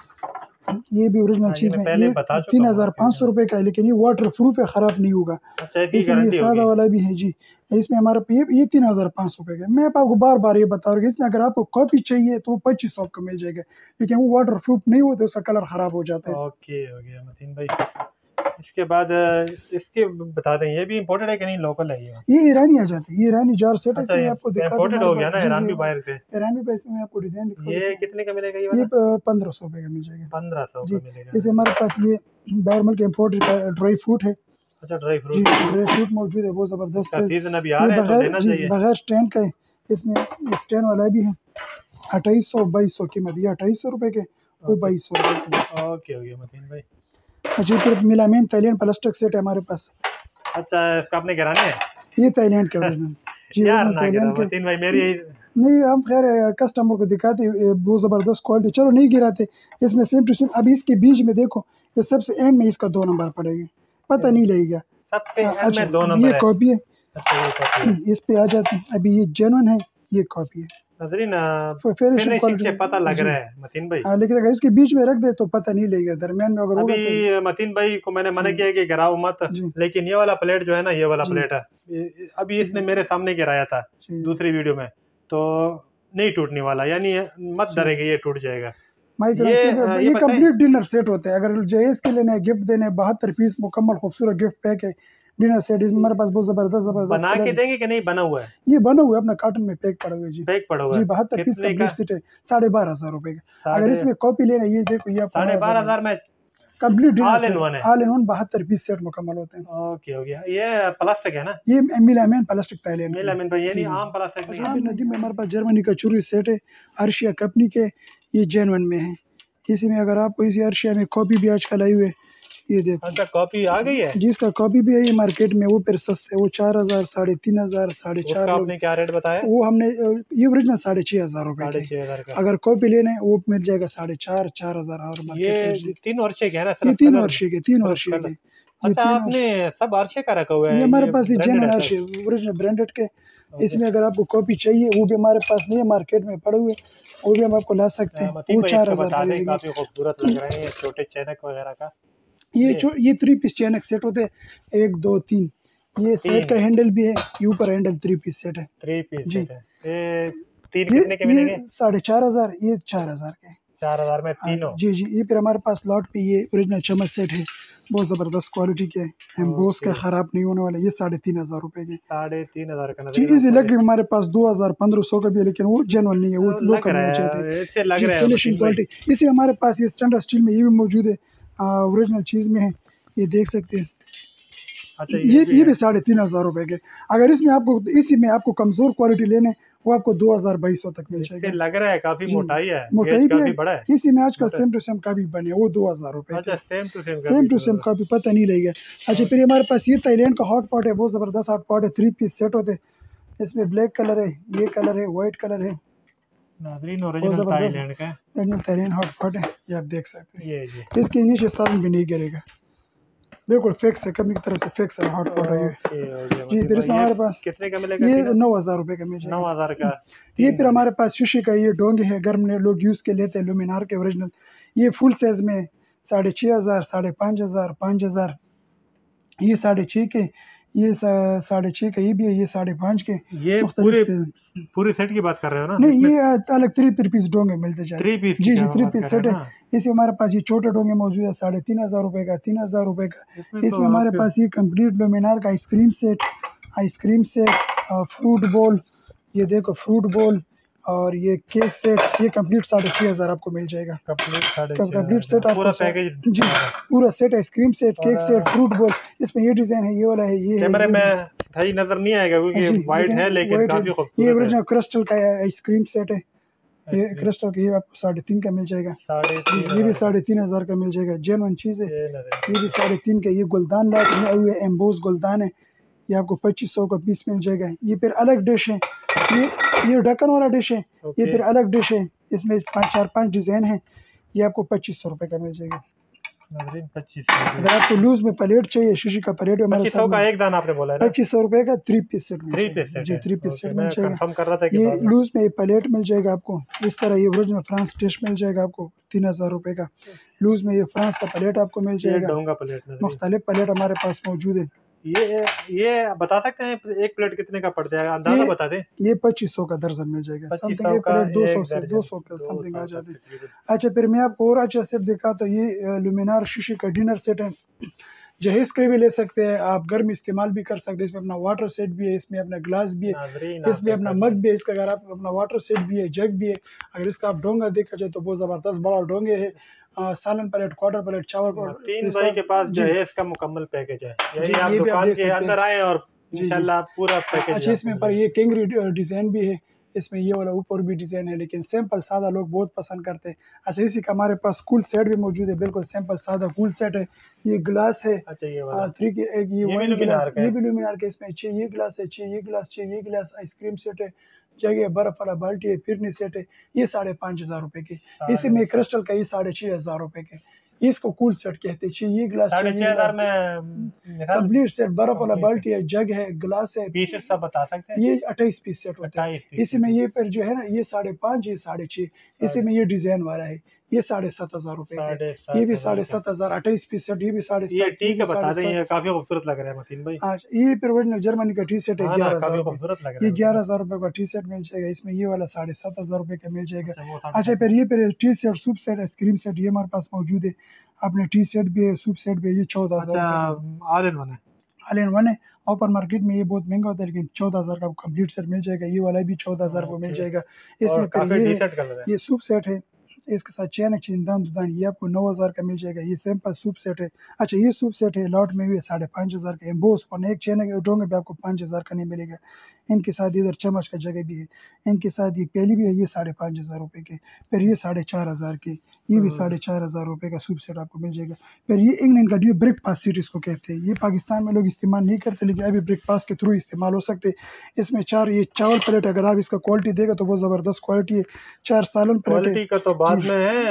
[SPEAKER 1] ये भी ओरिजिनल
[SPEAKER 2] हाँ, ये
[SPEAKER 1] चीज़
[SPEAKER 2] मैं
[SPEAKER 1] में,
[SPEAKER 2] पहले
[SPEAKER 1] ये
[SPEAKER 2] बता चुका हूँ आपके
[SPEAKER 1] 3500
[SPEAKER 2] वीडियो में।
[SPEAKER 1] रुपए का है, लेकिन ये वाटर प्रूफ है, ख़राब नहीं होगा।
[SPEAKER 2] अच्छा, इसकी
[SPEAKER 1] इसमें ये
[SPEAKER 2] गारंटी
[SPEAKER 1] सादा
[SPEAKER 2] होगी।
[SPEAKER 1] वाला भी है जी। इसमें हमारा ये 3500 रुपए का है। मैं आपको बार बार ये बता रहा हूँ, इसमें अगर आपको कॉपी चाहिए तो वो 2500 का मिल जाएगा, लेकिन वो वाटर प्रूफ नहीं होता, उसका कलर ख़राब हो जाता है।
[SPEAKER 2] ओके, हो गया मतीन भाई। इसके बाद इसके बता दें, ये भी इम्पोर्टेड है कि नहीं, लोकल है ये?
[SPEAKER 1] ये ईरानी आ जाती है, ये ईरानी जार सेट है।
[SPEAKER 2] अच्छा,
[SPEAKER 1] इसमें
[SPEAKER 2] ये
[SPEAKER 1] आपको दिखा दूं
[SPEAKER 2] इम्पोर्टेड
[SPEAKER 1] हमारे
[SPEAKER 2] हो गया
[SPEAKER 1] पास
[SPEAKER 2] ना
[SPEAKER 1] जी,
[SPEAKER 2] ईरान
[SPEAKER 1] ये
[SPEAKER 2] भी बाहर से।
[SPEAKER 1] ईरानी पे इसमें आपको डिजाइन दिखा दूं।
[SPEAKER 2] ये कितने का मिलेगा ये
[SPEAKER 1] ये
[SPEAKER 2] वाला?
[SPEAKER 1] 1500 रुपए का मिल जाएगा
[SPEAKER 2] 1500
[SPEAKER 1] जी।
[SPEAKER 2] का मिलेगा।
[SPEAKER 1] जैसे हमारे पास ये बैरमल के इम्पोर्टेड ड्राई फ्रूट है
[SPEAKER 2] अच्छा, ड्राई
[SPEAKER 1] जी,
[SPEAKER 2] फ्रूट
[SPEAKER 1] ड्राई फ्रूट मौजूद है, बहुत ज़बरदस्त
[SPEAKER 2] इसका
[SPEAKER 1] है।
[SPEAKER 2] सीजन अभी आ
[SPEAKER 1] ये
[SPEAKER 2] रहा है तो
[SPEAKER 1] बगैर
[SPEAKER 2] लेना
[SPEAKER 1] जी,
[SPEAKER 2] चाहिए।
[SPEAKER 1] बगैर स्टैंड का है। इसमें स्टैंड वाला भी है, 2800-2200 कीमत, ये 2800 रुपए के, वो 2200 रुपए के।
[SPEAKER 2] ओके, हो गया मतीन भाई।
[SPEAKER 1] अच्छा, फिर मिलामीन थाईलैंड प्लास्टिक सेट है हमारे पास,
[SPEAKER 2] अच्छा, इसका आपने गिराने है?
[SPEAKER 1] ये थाईलैंड के ओरिजिनल जी,
[SPEAKER 2] यार
[SPEAKER 1] ओरिजिनल
[SPEAKER 2] ना गिरा
[SPEAKER 1] थाईलैंड के।
[SPEAKER 2] मतीन भाई, मेरी
[SPEAKER 1] नहीं, हम खैर कस्टमर को दिखाते बहुत ज़बरदस्त क्वालिटी, चलो नहीं गिराते। इसमें सेम टू सेम, अभी इसके बीच में देखो, ये सबसे एंड में इसका 2 नंबर पड़ेगा, पता नहीं लगेगा।
[SPEAKER 2] सबसे एंड
[SPEAKER 1] अच्छा,
[SPEAKER 2] में 2
[SPEAKER 1] ये
[SPEAKER 2] नंबर है।
[SPEAKER 1] कॉपी है,
[SPEAKER 2] अच्छा, ये कॉपी है।
[SPEAKER 1] इस पे आ जाते हैं। अभी ये जेन्युइन है, ये कॉपी है,
[SPEAKER 2] नजरीन,
[SPEAKER 1] फिनिशिंग
[SPEAKER 2] फिनिशिंग
[SPEAKER 1] क्वालिटी
[SPEAKER 2] से पता लग
[SPEAKER 1] जी।
[SPEAKER 2] रहा है मतीन भाई।
[SPEAKER 1] हाँ, लेकिन अगर इसके बीच में रख दे तो पता नहीं लगेगा, दरमियान में अगर होगा
[SPEAKER 2] अभी
[SPEAKER 1] तो
[SPEAKER 2] मतीन भाई को मैंने मना किया कि गिराओ मत,
[SPEAKER 1] जी
[SPEAKER 2] लेकिन ये वाला प्लेट जो है ना, ये वाला
[SPEAKER 1] जी
[SPEAKER 2] प्लेट है, अभी इसने मेरे सामने गिराया था
[SPEAKER 1] जी
[SPEAKER 2] दूसरी वीडियो में, तो नहीं टूटने वाला, यानी मत डरेंगे, ये टूट जाएगा।
[SPEAKER 1] माइक्रो
[SPEAKER 2] ये
[SPEAKER 1] ये
[SPEAKER 2] बताएं,
[SPEAKER 1] कंप्लीट डिनर सेट होता है। अगर जहेज के लिए गिफ्ट देने 72 पीस मुकम्मल खूबसूरत गिफ्ट पैक है, डिनर सेट। इसमें हमारे पास बहुत ज़बरदस्त
[SPEAKER 2] बना
[SPEAKER 1] कलर
[SPEAKER 2] के
[SPEAKER 1] है।
[SPEAKER 2] देंगे कि नहीं बना हुआ है?
[SPEAKER 1] ये बना हुआ है, अपना कार्टन में पैक पड़ा हुआ है जी।
[SPEAKER 2] पैक पड़ा हुआ
[SPEAKER 1] जी,
[SPEAKER 2] है?
[SPEAKER 1] 72 पीस का
[SPEAKER 2] कितने का?
[SPEAKER 1] गिफ्ट सेट है, 12,500 रुपए का। अगर
[SPEAKER 2] साढ़े
[SPEAKER 1] इसमें कॉपी लेना, ये देखो, ये आपको
[SPEAKER 2] 12,500 में
[SPEAKER 1] complete dinner
[SPEAKER 2] all in
[SPEAKER 1] set,
[SPEAKER 2] one है?
[SPEAKER 1] All in one 72 piece set मुकम्मल होते हैं।
[SPEAKER 2] ओके, हो गया। ये प्लास्टिक है ना?
[SPEAKER 1] ये मिलामेन प्लास्टिक थाईलैंड के
[SPEAKER 2] मिलामिन भाई,
[SPEAKER 1] जी
[SPEAKER 2] यानी
[SPEAKER 1] जी।
[SPEAKER 2] आम प्लास्टिक नहीं
[SPEAKER 1] अच्छा,
[SPEAKER 2] है?
[SPEAKER 1] नदी में हमारे पास जर्मनी का चूरी सेट है, अर्शिया कंपनी के, ये जेन्युइन में है। इसी में अगर आपको इसी अर्शिया में कॉपी भी आजकल आई हुई है, ये देखो
[SPEAKER 2] अच्छा, कॉपी आ गई है?
[SPEAKER 1] जिसका कॉपी भी है मार्केट में, वो फिर सस्ते, वो 4000, 3500, 4,500
[SPEAKER 2] उसका
[SPEAKER 1] लोग।
[SPEAKER 2] आपने क्या रेट बताया?
[SPEAKER 1] वो हमने ये ओरिजिनल 6,500 रुपए के।
[SPEAKER 2] 6,500 का।
[SPEAKER 1] अगर कॉपी लेने हैं, वो मिल जाएगा 4,500, 4,000 और मार्केट
[SPEAKER 2] ये
[SPEAKER 1] रेट।
[SPEAKER 2] 3 वर्षे के है ना,
[SPEAKER 1] ये
[SPEAKER 2] सिर्फ
[SPEAKER 1] 3
[SPEAKER 2] कलर में?
[SPEAKER 1] वर्षीय के, 3
[SPEAKER 2] सिर्फ
[SPEAKER 1] वर्षीय
[SPEAKER 2] कलर।
[SPEAKER 1] के, ये
[SPEAKER 2] अच्छा,
[SPEAKER 1] 3
[SPEAKER 2] आपने
[SPEAKER 1] वर्ष।
[SPEAKER 2] सब आरचे का रखा हुआ है?
[SPEAKER 1] ये हमारे
[SPEAKER 2] ये
[SPEAKER 1] पास ये
[SPEAKER 2] ब्रांडेड
[SPEAKER 1] जेन्युइन
[SPEAKER 2] है
[SPEAKER 1] अर्शी
[SPEAKER 2] सब?
[SPEAKER 1] ओरिजिनल ब्रांडेड के।
[SPEAKER 2] ओके।
[SPEAKER 1] इसमें अगर आपको कॉपी चाहिए, वो भी हमारे पास नहीं है, मार्केट में पड़े हुए, वो भी हम आपको ला सकते हैं,
[SPEAKER 2] मतीन
[SPEAKER 1] वो
[SPEAKER 2] भाई, इसको
[SPEAKER 1] 4,000
[SPEAKER 2] बता
[SPEAKER 1] का दे
[SPEAKER 2] दें,
[SPEAKER 1] देंगे।
[SPEAKER 2] काफी खूबसूरत लग रहे हैं ये छोटे चैनक वगैरह का।
[SPEAKER 1] ये 3 पीस चैनक सेट होते हैं, 1 2 3। ये सेट का हैंडल भी है, ये ऊपर हैंडल 3 पीस सेट है
[SPEAKER 2] 3 पीस
[SPEAKER 1] जी।
[SPEAKER 2] सेट है। ये 3 कितने के
[SPEAKER 1] ये
[SPEAKER 2] मिलेंगे?
[SPEAKER 1] 4,500, ये 4,000 के।
[SPEAKER 2] 4,000 में
[SPEAKER 1] हाँ
[SPEAKER 2] तीनों?
[SPEAKER 1] जी जी। ये फिर हमारे पास लॉट पे ये ओरिजिनल चम्मच सेट है, बहुत ज़बरदस्त क्वालिटी के, एम्बोस का, ख़राब नहीं होने वाला। ये 3,500 रुपए के
[SPEAKER 2] 3,500 का
[SPEAKER 1] जी।
[SPEAKER 2] नजर
[SPEAKER 1] इसी लकड़ी में हमारे पास 2,000-1,500 का भी है, लेकिन वो जेन्युइन नहीं है, वो
[SPEAKER 2] लग
[SPEAKER 1] लोकल
[SPEAKER 2] रहा
[SPEAKER 1] नहीं चाहते
[SPEAKER 2] है, इससे लग
[SPEAKER 1] जी।
[SPEAKER 2] रहा है
[SPEAKER 1] फिनिशिंग
[SPEAKER 2] मतीन भाई।
[SPEAKER 1] क्वालिटी इसी हमारे पास ये स्टैंडर्ड स्टील में ये भी मौजूद है, ओरिजिनल चीज़ में है, ये देख सकते हैं।
[SPEAKER 2] अच्छा,
[SPEAKER 1] ये भी 3,500 रुपए के। अगर इसमें आपको इसी में आपको कमजोर क्वालिटी लेने, वो आपको 2,000-2,200 तक मिल
[SPEAKER 2] इससे
[SPEAKER 1] जाएगा
[SPEAKER 2] लग रहा है काफी
[SPEAKER 1] जी।
[SPEAKER 2] मोटाई है,
[SPEAKER 1] मोटाई
[SPEAKER 2] गेज
[SPEAKER 1] भी
[SPEAKER 2] काफी
[SPEAKER 1] है,
[SPEAKER 2] बड़ा है।
[SPEAKER 1] इसी में आजकल
[SPEAKER 2] मोटा।
[SPEAKER 1] सेम टू सेम का भी बने, वो 2,000 रुपए
[SPEAKER 2] अच्छा,
[SPEAKER 1] के,
[SPEAKER 2] same to same
[SPEAKER 1] same to same का भी पता नहीं लगेगा। अच्छा, फिर हमारे पास ये थाईलैंड का हॉट पॉट है, बहुत ज़बरदस्त हॉट पॉट है, 3 पीस सेट होते हैं। इसमें ब्लैक कलर है, ये कलर है, वाइट कलर है,
[SPEAKER 2] नाजरीन,
[SPEAKER 1] बहुत
[SPEAKER 2] ओरिजिनल
[SPEAKER 1] ज़बरदस्त
[SPEAKER 2] थाईलैंड का है।
[SPEAKER 1] ओरिजिनल थाईलैंड हॉट पॉट है, ये आप देख सकते
[SPEAKER 2] ये जी।
[SPEAKER 1] हैं। इसके नीचे सालन भी नहीं गिरेगा, बिल्कुल फिक्स है, कंपनी की तरफ से फिक्स है हॉट पॉट है ये
[SPEAKER 2] ओके, हो गया
[SPEAKER 1] जी।
[SPEAKER 2] मतीन
[SPEAKER 1] फिर
[SPEAKER 2] भाई,
[SPEAKER 1] इसमें
[SPEAKER 2] ये
[SPEAKER 1] हमारे पास
[SPEAKER 2] कितने का मिलेगा?
[SPEAKER 1] ये
[SPEAKER 2] तीनों?
[SPEAKER 1] 9,000 रुपए का मिल जाएगा।
[SPEAKER 2] 9,000 का
[SPEAKER 1] ये
[SPEAKER 2] 3
[SPEAKER 1] फिर हमारे पास शीशे का ये डोंगे है, घर में लोग यूज़ के लेते हैं, लुमिनार के ओरिजिनल। ये फुल साइज में 6,500, 5,500, 5,000, ये 6.5 के, ये 6.5 का ये भी है, ये 5.5 के।
[SPEAKER 2] ये पूरे सेट की बात कर रहे हो ना?
[SPEAKER 1] नहीं, ये अलग 3 पीस डोंगे मिलते जाते हैं।
[SPEAKER 2] 3 पीस
[SPEAKER 1] जी 3 पीस सेट है। इसे हमारे पास ये छोटे डोंगे मौजूद है 3,500 रुपए का, 3,000 रुपए का। इसमें हमारे पास ये कंप्लीट लुमिनार का आइसक्रीम सेट, फ्रूट बोल, ये देखो फ्रूट बोल, और ये केक सेट, ये कंप्लीट 6,500 आपको मिल जाएगा। कंप्लीट सेट आपको,
[SPEAKER 2] पूरा पैकेज
[SPEAKER 1] जी पूरा set, ice cream set, cake set, fruit bowl. इसमें ये डिजाइन है, ये वाला है, ये
[SPEAKER 2] कैमरे में सही नजर नहीं आएगा क्योंकि वाइट है, लेकिन काफी खूबसूरत है।
[SPEAKER 1] ये ओरिजिनल क्रिस्टल का आइसक्रीम सेट है, ये क्रिस्टल का, ये आपको 3.5 का मिल जाएगा। ये भी 3,500 का मिल जाएगा, जेन्युइन चीज है। ये भी 3.5 का। ये गुलदान लाइट में हुए एम्बोस गुलदान है, ये आपको 2,500 का पीस मिल जाएगा। ये फिर अलग डिश है, ये ढक्कन वाला डिश है, ये फिर अलग डिश है। इसमें 4-5 डिजाइन है, ये आपको 2,500 रुपए का मिल जाएगा।
[SPEAKER 2] 2500।
[SPEAKER 1] अगर आपको लूज में प्लेट चाहिए, शीशी का प्लेट हमारे साथ
[SPEAKER 2] का एक दाना आपने बोला है ना?
[SPEAKER 1] 2,500 रुपए का 3 पीस सेट मिल जाएगा। जी 3 पीस सेट मिल जाएगा। ये लूज में प्लेट मिल जाएगा आपको इस तरह। ये ओरिजिनल फ्रांस डिश मिल जाएगा आपको 3,000 रुपए का। लूज में ये फ्रांस का प्लेट आपको मिल जाएगा। मुख्तलिफ प्लेट हमारे पास मौजूद है।
[SPEAKER 2] ये बता सकते हैं एक प्लेट कितने का पड़ जाएगा, अंदाजा बता दें?
[SPEAKER 1] ये 2,500 का दर्जन मिल जाएगा। समथिंग एक प्लेट 200 से 200 का समथिंग आ जाते हैं। अच्छा, फिर मैं आपको और अच्छा सेट दिखाता हूँ। ये लुमिनार शीशे का डिनर सेट है, जहेज के भी ले सकते हैं आप, घर में इस्तेमाल भी कर सकते हैं। इसमें अपना वाटर सेट भी है, इसमें अपना ग्लास भी है, इसमें अपना मग भी है। इसका अगर आप अपना वाटर सेट भी है, जग भी है। अगर इसका आप डोंगा देखा जाए तो बहुत ज़बरदस्त बड़ा डोंगे है। सालन प्लेट, क्वार्टर प्लेट, चावल प्लेट।
[SPEAKER 2] तीन भाई के पास जहेज का मुकम्मल पैकेज है, यानी आप दुकान के अंदर आए और इंशाल्लाह पूरा पैकेज।
[SPEAKER 1] अच्छा, इसमें पर ये किंगरी डिज़ाइन भी है, इसमें ये वाला ऊपर भी डिज़ाइन है, लेकिन सिंपल सादा लोग बहुत पसंद करते हैं। अच्छा, इसी का हमारे पास कूल सेट भी मौजूद है, बिल्कुल सिंपल सादा कूल सेट है। ये ग्लास है। अच्छा, ये वाला 3 के एक, ये वाइन ग्लास, ये भी लुमिनार का। इसमें 6 ये ग्लास है, 6 ये ग्लास, 6 ये ग्लास। आइसक्रीम सेट है, जगह बर्फ वाला बाल्टी है, फिरनी सेट है। ये 5,500 रुपए के। इसमें क्रिस्टल का ये 6,500 रुपए के। इसको कूल सेट कहते हैं। ये ग्लास
[SPEAKER 2] 6,500 में
[SPEAKER 1] कंप्लीट सेट, बर्फ वाला बाल्टी है, जग है, ग्लास है।
[SPEAKER 2] पीसेस सब बता सकते हैं? ये
[SPEAKER 1] 28 पीस सेट होता है। इसमें ये फिर जो है ना, ये 5.5, ये 6.5। इसमें ये डिजाइन वाला है, ये 7,500 रुपए का। ये भी 7,500, 28 पीस सेट, ये भी 7,500।
[SPEAKER 2] ठीक है, बता दें, ये काफी खूबसूरत लग रहा है मतीन भाई।
[SPEAKER 1] हाँ, ये फिर ओरिजिनल जर्मनी का टी शर्ट है, 11,000
[SPEAKER 2] रुपए।
[SPEAKER 1] ये 11,000 रुपए का टी शर्ट मिल जाएगा। इसमें ये वाला 7,500 रुपए का मिल जाएगा। अच्छा, फिर ये फिर tea set, soup set, ice cream set, ये हमारे पास मौजूद है। अपने टी शर्ट भी है, सूप सेट भी है। ये 14,000
[SPEAKER 2] ऑल इन वन है।
[SPEAKER 1] ऑल इन वन है। ओपन मार्केट में ये बहुत महंगा होता है, लेकिन 14,000 का कंप्लीट सेट मिल जाएगा। ये वाला भी 14,000 को मिल जाएगा। इसमें फिर ये सूप सेट है, इसके साथ चैन चिंदान दुदान, ये आपको 9,000 का मिल जाएगा। ये सिंपल सूप सेट है। अच्छा, ये सूप सेट है, लॉट में भी 5,500 का। एम्बोस और एक चैन डोंगे पे आपको 5,000 का नहीं मिलेगा। इनके साथ इधर चम्मच का जगह भी है, इनके साथ ये पहली भी है, ये 5,500 रुपए के। फिर ये 4,500 के, ये भी 4,500 रुपए का सूप सेट आपको मिल जाएगा। फिर ये इंग्लैंड का ब्रेकफास्ट सीट इसको कहते हैं। ये पाकिस्तान में लोग इस्तेमाल नहीं करते, लेकिन अभी ब्रेकफास्ट के थ्रू इस्तेमाल हो सकते। इसमें 4 ये चावल प्लेट, अगर आप इसका क्वालिटी देगा तो बहुत ज़बरदस्त क्वालिटी है। 4 सालन प्लेट
[SPEAKER 2] का तो बाद में है,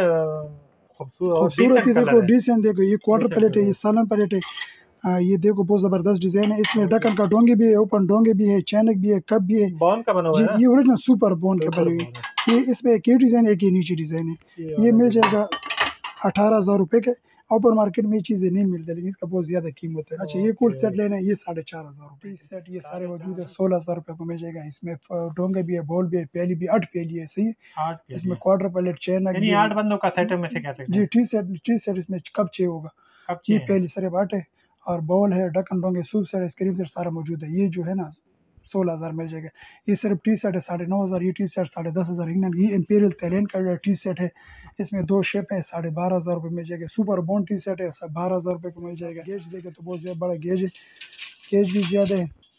[SPEAKER 1] खूबसूरती देखो, डिजाइन देखो। ये क्वार्टर प्लेट है, ये सालन प्लेट है। ये देखो बहुत जबरदस्त डिजाइन है। इसमें ढक्कन का डोंगे भी है, ओपन डोंगे भी है, चैनक भी है, कप भी है।
[SPEAKER 2] बोन का बना हुआ है।
[SPEAKER 1] ये ओरिजिनल सुपर बोन के बने हुए। ये इसमें एक ही डिजाइन है, एक ही नीचे डिजाइन है। ये मिल जाएगा 18,000 रुपए के। ओपन मार्केट में ये चीज़ें नहीं मिलती, लेकिन इसका बहुत ज्यादा कीमत है। अच्छा, ये कूल सेट लेना है, ये 4,500 रुपये सेट। ये सारे मौजूद है, 16,000 रुपये को मिल जाएगा। इसमें डोंगे भी है, बॉल भी है, प्याली भी, 8 प्याली है। सही है। इसमें क्वार्टर प्लेट, चैनक,
[SPEAKER 2] 8 बंदों का सेट में से कह सकते हैं।
[SPEAKER 1] जी, टी सेट इसमें कप 6 होगा। ये प्याली सिर्फ 8 है, और बॉल है, ढक्कन डोंगे, सूप सेट, आइसक्रीम सेट सारा मौजूद है। ये जो है ना 16,000 मिल जाएगा। ये सिर्फ टी शर्ट है 9,500। ये टी शर्ट 10,500 इंग्लैंड। ये इंपीरियल थैईलैंड का टी शर्ट है, इसमें 2 शेप है, 12,500 रुपये मिल जाएगा। सुपर बोन टी शर्ट है, 12,000 रुपये को मिल जाएगा। गेज देखे तो बहुत ज़्यादा बड़ा गेज है, गेज भी ज़्यादा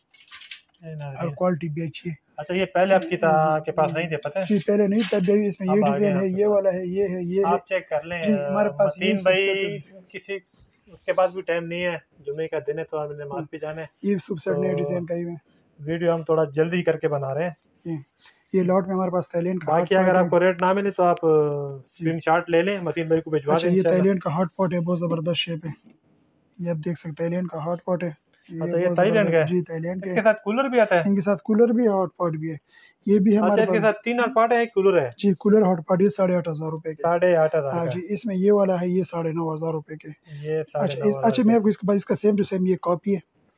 [SPEAKER 1] है और क्वालिटी भी अच्छी है।
[SPEAKER 2] अच्छा, ये पहले आपकी के पास नहीं थे, पता है?
[SPEAKER 1] जी, पहले नहीं था। इसमें ये डिजाइन है, ये वाला है, ये है, ये
[SPEAKER 2] आप चेक कर लें।
[SPEAKER 1] जी, हमारे पास
[SPEAKER 2] भाई किसी उसके पास भी टाइम नहीं है, जुमे का दिन है तो हमने नमाज पे जाना है।
[SPEAKER 1] ये सूप सेट नए डिजाइन का ही है।
[SPEAKER 2] वीडियो हम थोड़ा जल्दी करके बना रहे हैं।
[SPEAKER 1] ये लॉट में हमारे पास थाईलैंड का
[SPEAKER 2] बाकी अगर आपको रेट ना मिले तो आप स्क्रीनशॉट ले लें, मतीन भाई को भिजवा दें।
[SPEAKER 1] ये थाईलैंड का हॉट पॉट है, बहुत ज़बरदस्त शेप है। ये आप देख सकते हैं, थाईलैंड का हॉट पॉट है।
[SPEAKER 2] अच्छा ये थाईलैंड का है
[SPEAKER 1] जी, थाईलैंड का
[SPEAKER 2] इसके साथ कूलर भी आता है
[SPEAKER 1] इनके साथ कूलर भी है, हॉट पॉट भी है। ये भी
[SPEAKER 2] अच्छा
[SPEAKER 1] हमारे
[SPEAKER 2] इसके साथ 3 हॉट पॉट है एक कूलर है
[SPEAKER 1] जी, कूलर हॉट पॉट ये 8,500 रुपए के।
[SPEAKER 2] 8,500
[SPEAKER 1] हाँ
[SPEAKER 2] का
[SPEAKER 1] जी, इसमें ये वाला है ये 9,500 रुपए के।
[SPEAKER 2] ये
[SPEAKER 1] अच्छा
[SPEAKER 2] 9,500
[SPEAKER 1] अच्छा मैं आपको इसके बाद इसका सेम टू सेम ये कॉपी है,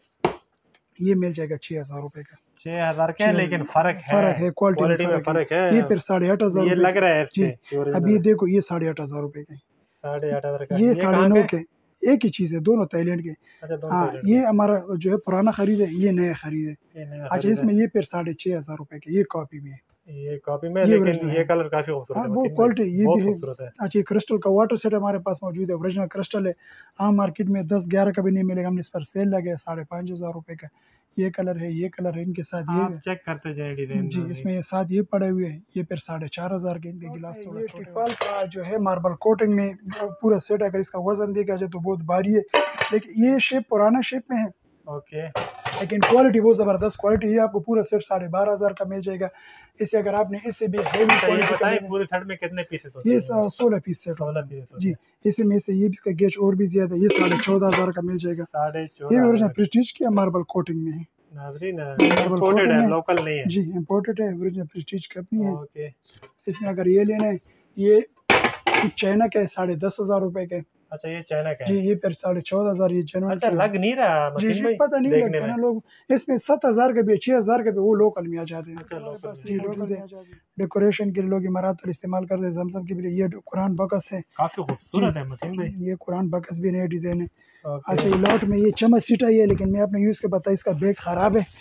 [SPEAKER 1] ये मिल जाएगा 6,000 रुपए का।
[SPEAKER 2] 6,000 का है लेकिन फर्क है
[SPEAKER 1] क्वालिटी में फर्क है। ये फिर 8,500
[SPEAKER 2] ये लग रहा है
[SPEAKER 1] जी।
[SPEAKER 2] इससे
[SPEAKER 1] अब ये देखो ये 8,500 रुपए के,
[SPEAKER 2] 8,500 का
[SPEAKER 1] ये
[SPEAKER 2] कहाँ
[SPEAKER 1] 9,500
[SPEAKER 2] का है?
[SPEAKER 1] के, एक ही चीज है दोनों थाईलैंड के।
[SPEAKER 2] अच्छा दोनों
[SPEAKER 1] हाँ
[SPEAKER 2] थाईलैंड
[SPEAKER 1] ये हमारा जो है पुराना खरीद है, ये नया खरीद है।
[SPEAKER 2] ये नया
[SPEAKER 1] अच्छा
[SPEAKER 2] खरीद है
[SPEAKER 1] इसमें ये फिर 6,500 रुपए के, ये कॉपी में है,
[SPEAKER 2] ये कॉपी में
[SPEAKER 1] ये
[SPEAKER 2] लेकिन
[SPEAKER 1] ओरिजिनल
[SPEAKER 2] ये
[SPEAKER 1] है।
[SPEAKER 2] कलर काफी खूबसूरत
[SPEAKER 1] हाँ
[SPEAKER 2] है
[SPEAKER 1] वो
[SPEAKER 2] मतीन भाई,
[SPEAKER 1] क्वालिटी ये
[SPEAKER 2] बहुत
[SPEAKER 1] भी है।
[SPEAKER 2] खूबसूरत है
[SPEAKER 1] अच्छा ये क्रिस्टल का वाटर सेट हमारे पास मौजूद है, ओरिजिनल क्रिस्टल है। आम मार्केट में 10-11 का भी नहीं मिलेगा, हमने इस पर सेल लगे 5,500 रुपए का। ये कलर है, ये कलर है, इनके साथ ये
[SPEAKER 2] आप चेक करते जाए डिजाइन
[SPEAKER 1] जी, इसमें ये साथ ये पड़े हुए हैं, ये फिर 4,500 के इनके गिलास थोड़ा ये टिफाल का जो है मार्बल कोटिंग में पूरा सेट, अगर इसका वजन देखा जाए तो बहुत भारी है, लेकिन ये शेप पुराना शेप में है,
[SPEAKER 2] ओके
[SPEAKER 1] लेकिन क्वालिटी बहुत ज़बरदस्त क्वालिटी है। आपको पूरा सेट 12,500 का मिल जाएगा। इसे अगर आपने इससे भी हेवी क्वालिटी का लेना,
[SPEAKER 2] पूरे सेट में कितने पीसेस होते
[SPEAKER 1] ये
[SPEAKER 2] हैं
[SPEAKER 1] 16 पीस सेट होता
[SPEAKER 2] 16
[SPEAKER 1] है
[SPEAKER 2] पीस
[SPEAKER 1] जी। इसी में से ये भी इसका गेज और भी ज्यादा है, ये 14,500 का मिल जाएगा। ये भी ओरिजिनल
[SPEAKER 2] 14,500
[SPEAKER 1] प्रेस्टीज की मार्बल कोटिंग में है,
[SPEAKER 2] नाजरीन
[SPEAKER 1] मार्बल
[SPEAKER 2] इंपोर्टेड
[SPEAKER 1] कोटिंग
[SPEAKER 2] है
[SPEAKER 1] में
[SPEAKER 2] लोकल नहीं है
[SPEAKER 1] जी, इम्पोर्टेड है, ओरिजिनल प्रेस्टीज कंपनी है।
[SPEAKER 2] ओके
[SPEAKER 1] इसमें अगर ये लेना है, ये चाइना के 10,500 रुपए के
[SPEAKER 2] अच्छा ये चाइना का
[SPEAKER 1] जी,
[SPEAKER 2] है
[SPEAKER 1] ये फिर 14,500 ये जेनुइन
[SPEAKER 2] अच्छा लग नहीं रहा
[SPEAKER 1] जी
[SPEAKER 2] मतीन
[SPEAKER 1] जी,
[SPEAKER 2] भाई
[SPEAKER 1] पता नहीं
[SPEAKER 2] देखने
[SPEAKER 1] लगता
[SPEAKER 2] में
[SPEAKER 1] ना लोग, इसमें 7,000 के भी 6,000 के भी वो लोकल में आ जाते हैं।
[SPEAKER 2] अच्छा लोकल में
[SPEAKER 1] जी लोकल में आ जाते हैं। डेकोरेशन के लिए लोग इमारत और इस्तेमाल करते हैं, जमजम के लिए। ये कुरान बकस है,
[SPEAKER 2] काफी खूबसूरत है मतीन भाई
[SPEAKER 1] ये कुरान बकस भी नया डिजाइन है।
[SPEAKER 2] ओके
[SPEAKER 1] अच्छा ये लॉट में ये चम्मच सीट आई है, लेकिन मैं आपने यूज़ के बताया इसका बैग ख़राब है।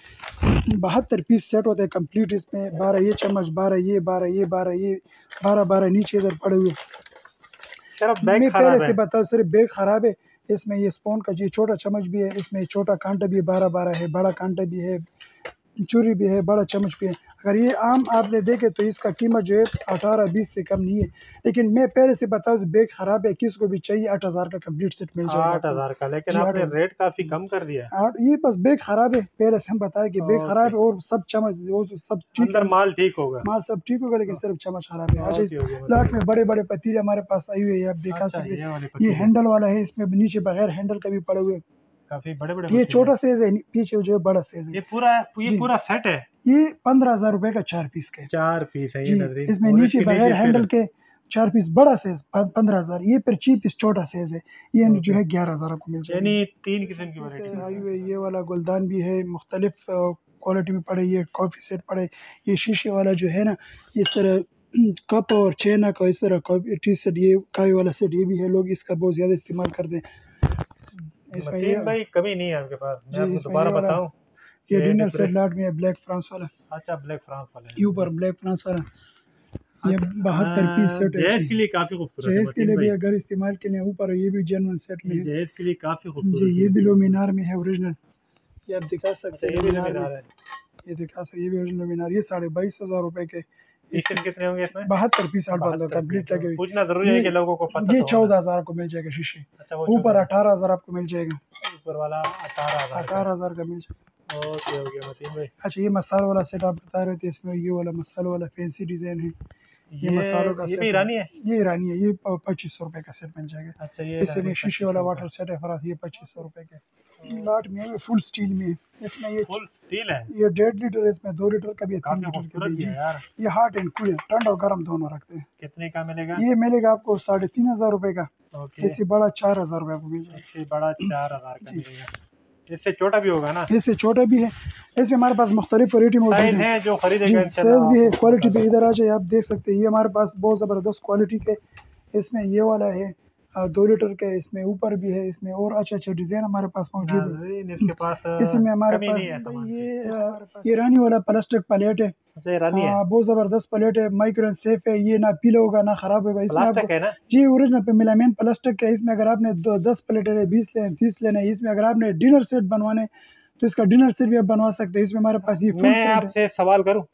[SPEAKER 1] 72 पीस सेट होते हैं कंप्लीट, इसमें 12 ये चम्मच, 12 ये, 12 ये, 12 ये, 12 नीचे इधर पड़े हुए।
[SPEAKER 2] सिर्फ बैग
[SPEAKER 1] मैं पहले
[SPEAKER 2] खराब
[SPEAKER 1] से
[SPEAKER 2] है
[SPEAKER 1] बताऊँ, सिर्फ बैग ख़राब है। इसमें ये स्पून का जी छोटा चम्मच भी है, इसमें छोटा कांटा भी 12 है, बड़ा कांटा भी है, चूरी भी है, बड़ा चम्मच भी है। अगर ये आम आपने देखे तो इसका कीमत जो है 18-20 से कम नहीं है, लेकिन मैं पहले से बताऊँ तो बैग ख़राब है, किसको भी चाहिए 8,000 का कंप्लीट सेट मिल जाएगा।
[SPEAKER 2] 8,000 का लेकिन
[SPEAKER 1] जी,
[SPEAKER 2] आपने
[SPEAKER 1] 8,000
[SPEAKER 2] रेट काफी कम कर दिया
[SPEAKER 1] ये बस बैग ख़राब है, पहले से हम बताए कि बैग
[SPEAKER 2] ओके
[SPEAKER 1] ख़राब है, और सब चम्मच वो सब ठीक
[SPEAKER 2] अंदर
[SPEAKER 1] है,
[SPEAKER 2] माल ठीक होगा
[SPEAKER 1] माल सब ठीक होगा, लेकिन सिर्फ चम्मच ख़राब है। अच्छा इस
[SPEAKER 2] ओके ओके
[SPEAKER 1] लाट
[SPEAKER 2] मतलब
[SPEAKER 1] में बड़े बड़े पतीले हमारे पास आई हुई है, आप दिखा
[SPEAKER 2] अच्छा
[SPEAKER 1] सकते
[SPEAKER 2] ये वाले
[SPEAKER 1] हैं। ये
[SPEAKER 2] पतीले
[SPEAKER 1] हैंडल वाला है, इसमें नीचे बगैर हैंडल का भी पड़े हुए।
[SPEAKER 2] काफी बड़े बड़े
[SPEAKER 1] ये
[SPEAKER 2] पतीले
[SPEAKER 1] छोटा साइज है, पीछे जो है बड़ा साइज है।
[SPEAKER 2] ये
[SPEAKER 1] जी।
[SPEAKER 2] पूरा सेट है
[SPEAKER 1] ये 15,000 रुपए का 4 पीस के
[SPEAKER 2] 4 पीस है ये
[SPEAKER 1] जी।
[SPEAKER 2] नजरी
[SPEAKER 1] इसमें
[SPEAKER 2] और
[SPEAKER 1] नीचे
[SPEAKER 2] इसके
[SPEAKER 1] बगैर
[SPEAKER 2] नीचे
[SPEAKER 1] हैंडल
[SPEAKER 2] फिर
[SPEAKER 1] के 4 पीस बड़ा साइज 15,000। ये फिर 6 पीस छोटा साइज है, ये
[SPEAKER 2] ओके
[SPEAKER 1] जो है 11,000 आपको मिल जाएगा।
[SPEAKER 2] यानी 3 किस्म की
[SPEAKER 1] जैसे
[SPEAKER 2] वैरायटी
[SPEAKER 1] आई हुई ये वाला गुलदान भी है, मुख्तलिफ क्वालिटी में पड़े। ये कॉफ़ी सेट पड़े, ये शीशे वाला जो है ना, इस तरह कप और चेना का इस तरह कॉफी टी सेट, ये काई वाला सेट ये भी है, लोग इसका बहुत ज़्यादा इस्तेमाल करते हैं। इसमें ये
[SPEAKER 2] मतीन भाई कमी नहीं है आपके पास मैं
[SPEAKER 1] जी,
[SPEAKER 2] आपको
[SPEAKER 1] इसमें
[SPEAKER 2] दोबारा
[SPEAKER 1] ये वाला
[SPEAKER 2] बताऊं
[SPEAKER 1] ये
[SPEAKER 2] कि
[SPEAKER 1] डिनर सेट
[SPEAKER 2] डिफरेंस
[SPEAKER 1] लाट में है, ब्लैक फ्रांस वाला,
[SPEAKER 2] अच्छा ब्लैक फ्रांस वाला
[SPEAKER 1] ये
[SPEAKER 2] है
[SPEAKER 1] ऊपर ब्लैक फ्रांस वाला। ये
[SPEAKER 2] अच्छा
[SPEAKER 1] 72 पीस सेट है
[SPEAKER 2] जहेज
[SPEAKER 1] जी।
[SPEAKER 2] के लिए काफी खूबसूरत है
[SPEAKER 1] जहेज के
[SPEAKER 2] मतीन
[SPEAKER 1] लिए भी
[SPEAKER 2] भाई
[SPEAKER 1] अगर इस्तेमाल के लिए ऊपर ये भी जेनुइन सेट में
[SPEAKER 2] ये
[SPEAKER 1] है
[SPEAKER 2] जहेज के लिए काफी
[SPEAKER 1] जी।
[SPEAKER 2] खूबसूरत
[SPEAKER 1] ये
[SPEAKER 2] है
[SPEAKER 1] भी मीनार में है ओरिजिनल, ये आप दिखा सकते
[SPEAKER 2] अच्छा
[SPEAKER 1] हैं
[SPEAKER 2] ये भी
[SPEAKER 1] मीनार में,
[SPEAKER 2] मीनार है
[SPEAKER 1] ये दिखा सकते, ये भी ओरिजिनल मीनार। ये 22,500 रुपए के,
[SPEAKER 2] पीसेस कितने होंगे इसमें
[SPEAKER 1] 72 पीस 8
[SPEAKER 2] 72
[SPEAKER 1] कंप्लीट लगे हुए।
[SPEAKER 2] पूछना जरूरी है
[SPEAKER 1] ये
[SPEAKER 2] कि लोगों को पता
[SPEAKER 1] ये
[SPEAKER 2] तो होना
[SPEAKER 1] 14,000 को मिल जाएगा शीशे,
[SPEAKER 2] अच्छा वो
[SPEAKER 1] ऊपर 18,000 आपको मिल जाएगा,
[SPEAKER 2] ऊपर वाला 18,000 का
[SPEAKER 1] 18,000 का मिल जाएगा।
[SPEAKER 2] ओके ओके मतीन भाई
[SPEAKER 1] अच्छा ये मसाला वाला सेट आप बता रहे थे, इसमें ये वाला मसाला वाला फैंसी डिजाइन है, ये मसालों का
[SPEAKER 2] ये
[SPEAKER 1] सेट
[SPEAKER 2] भी ईरानी है
[SPEAKER 1] ये ईरानी है। ये 2,500 रुपए का सेट मिल जाएगा।
[SPEAKER 2] अच्छा ये
[SPEAKER 1] इसे में शीशे वाला वाटर सेट है फरास, ये 2,500 रुपए के। लाट में है, फुल स्टील में है। इसमें ये
[SPEAKER 2] फुल स्टील है
[SPEAKER 1] ये 1.5 लीटर है, इसमें 2 लीटर का भी है, 3
[SPEAKER 2] काफी
[SPEAKER 1] लीटर का
[SPEAKER 2] खूबसूरत
[SPEAKER 1] भी
[SPEAKER 2] भी
[SPEAKER 1] जी।
[SPEAKER 2] है यार
[SPEAKER 1] ये हॉट एंड कूल ठंड और गर्म दोनों रखते हैं।
[SPEAKER 2] कितने का मिलेगा
[SPEAKER 1] ये मिलेगा आपको 3,500 रुपए का,
[SPEAKER 2] ओके
[SPEAKER 1] इससे बड़ा 4,000 रुपए को मिल जाएगा
[SPEAKER 2] इससे बड़ा 4,000 का
[SPEAKER 1] जी।
[SPEAKER 2] मिलेगा इससे छोटा भी होगा ना
[SPEAKER 1] इससे छोटा भी है। इसमें हमारे पास मुख्तलिफ वैरायटी मौजूद
[SPEAKER 2] साइज
[SPEAKER 1] है
[SPEAKER 2] है जो
[SPEAKER 1] जी,
[SPEAKER 2] खरीदेगा
[SPEAKER 1] साइज भी है,
[SPEAKER 2] इंशाल्लाह
[SPEAKER 1] क्वालिटी भी। इधर आ जाए आप देख सकते हैं, ये हमारे पास बहुत ज़बरदस्त क्वालिटी के। इसमें ये वाला है 2 लीटर के, इसमें ऊपर भी है, इसमें और अच्छे अच्छे डिज़ाइन हमारे पास मौजूद है।
[SPEAKER 2] नाज़रीन इसके पास
[SPEAKER 1] इसमें हमारे
[SPEAKER 2] कमी
[SPEAKER 1] पास
[SPEAKER 2] नहीं है सामान की
[SPEAKER 1] ये ईरानी वाला प्लास्टिक प्लेट है,
[SPEAKER 2] अच्छा ईरानी है
[SPEAKER 1] बहुत ज़बरदस्त प्लेट है, माइक्रोवेव सेफ है, ये ना पीला होगा ना ख़राब होगा। इसमें
[SPEAKER 2] प्लास्टिक
[SPEAKER 1] आपको
[SPEAKER 2] है ना
[SPEAKER 1] जी ओरिजिनल पे मिलामेन प्लास्टिक है। इसमें अगर आपने 10 प्लेट है, 20 लेने, 30 लेने, इसमें अगर आपने डिनर सेट बनवाने तो इसका डिनर सेट भी आप बनवा सकते हैं। इसमें हमारे पास ये फुल
[SPEAKER 2] मैं आपसे सवाल करूं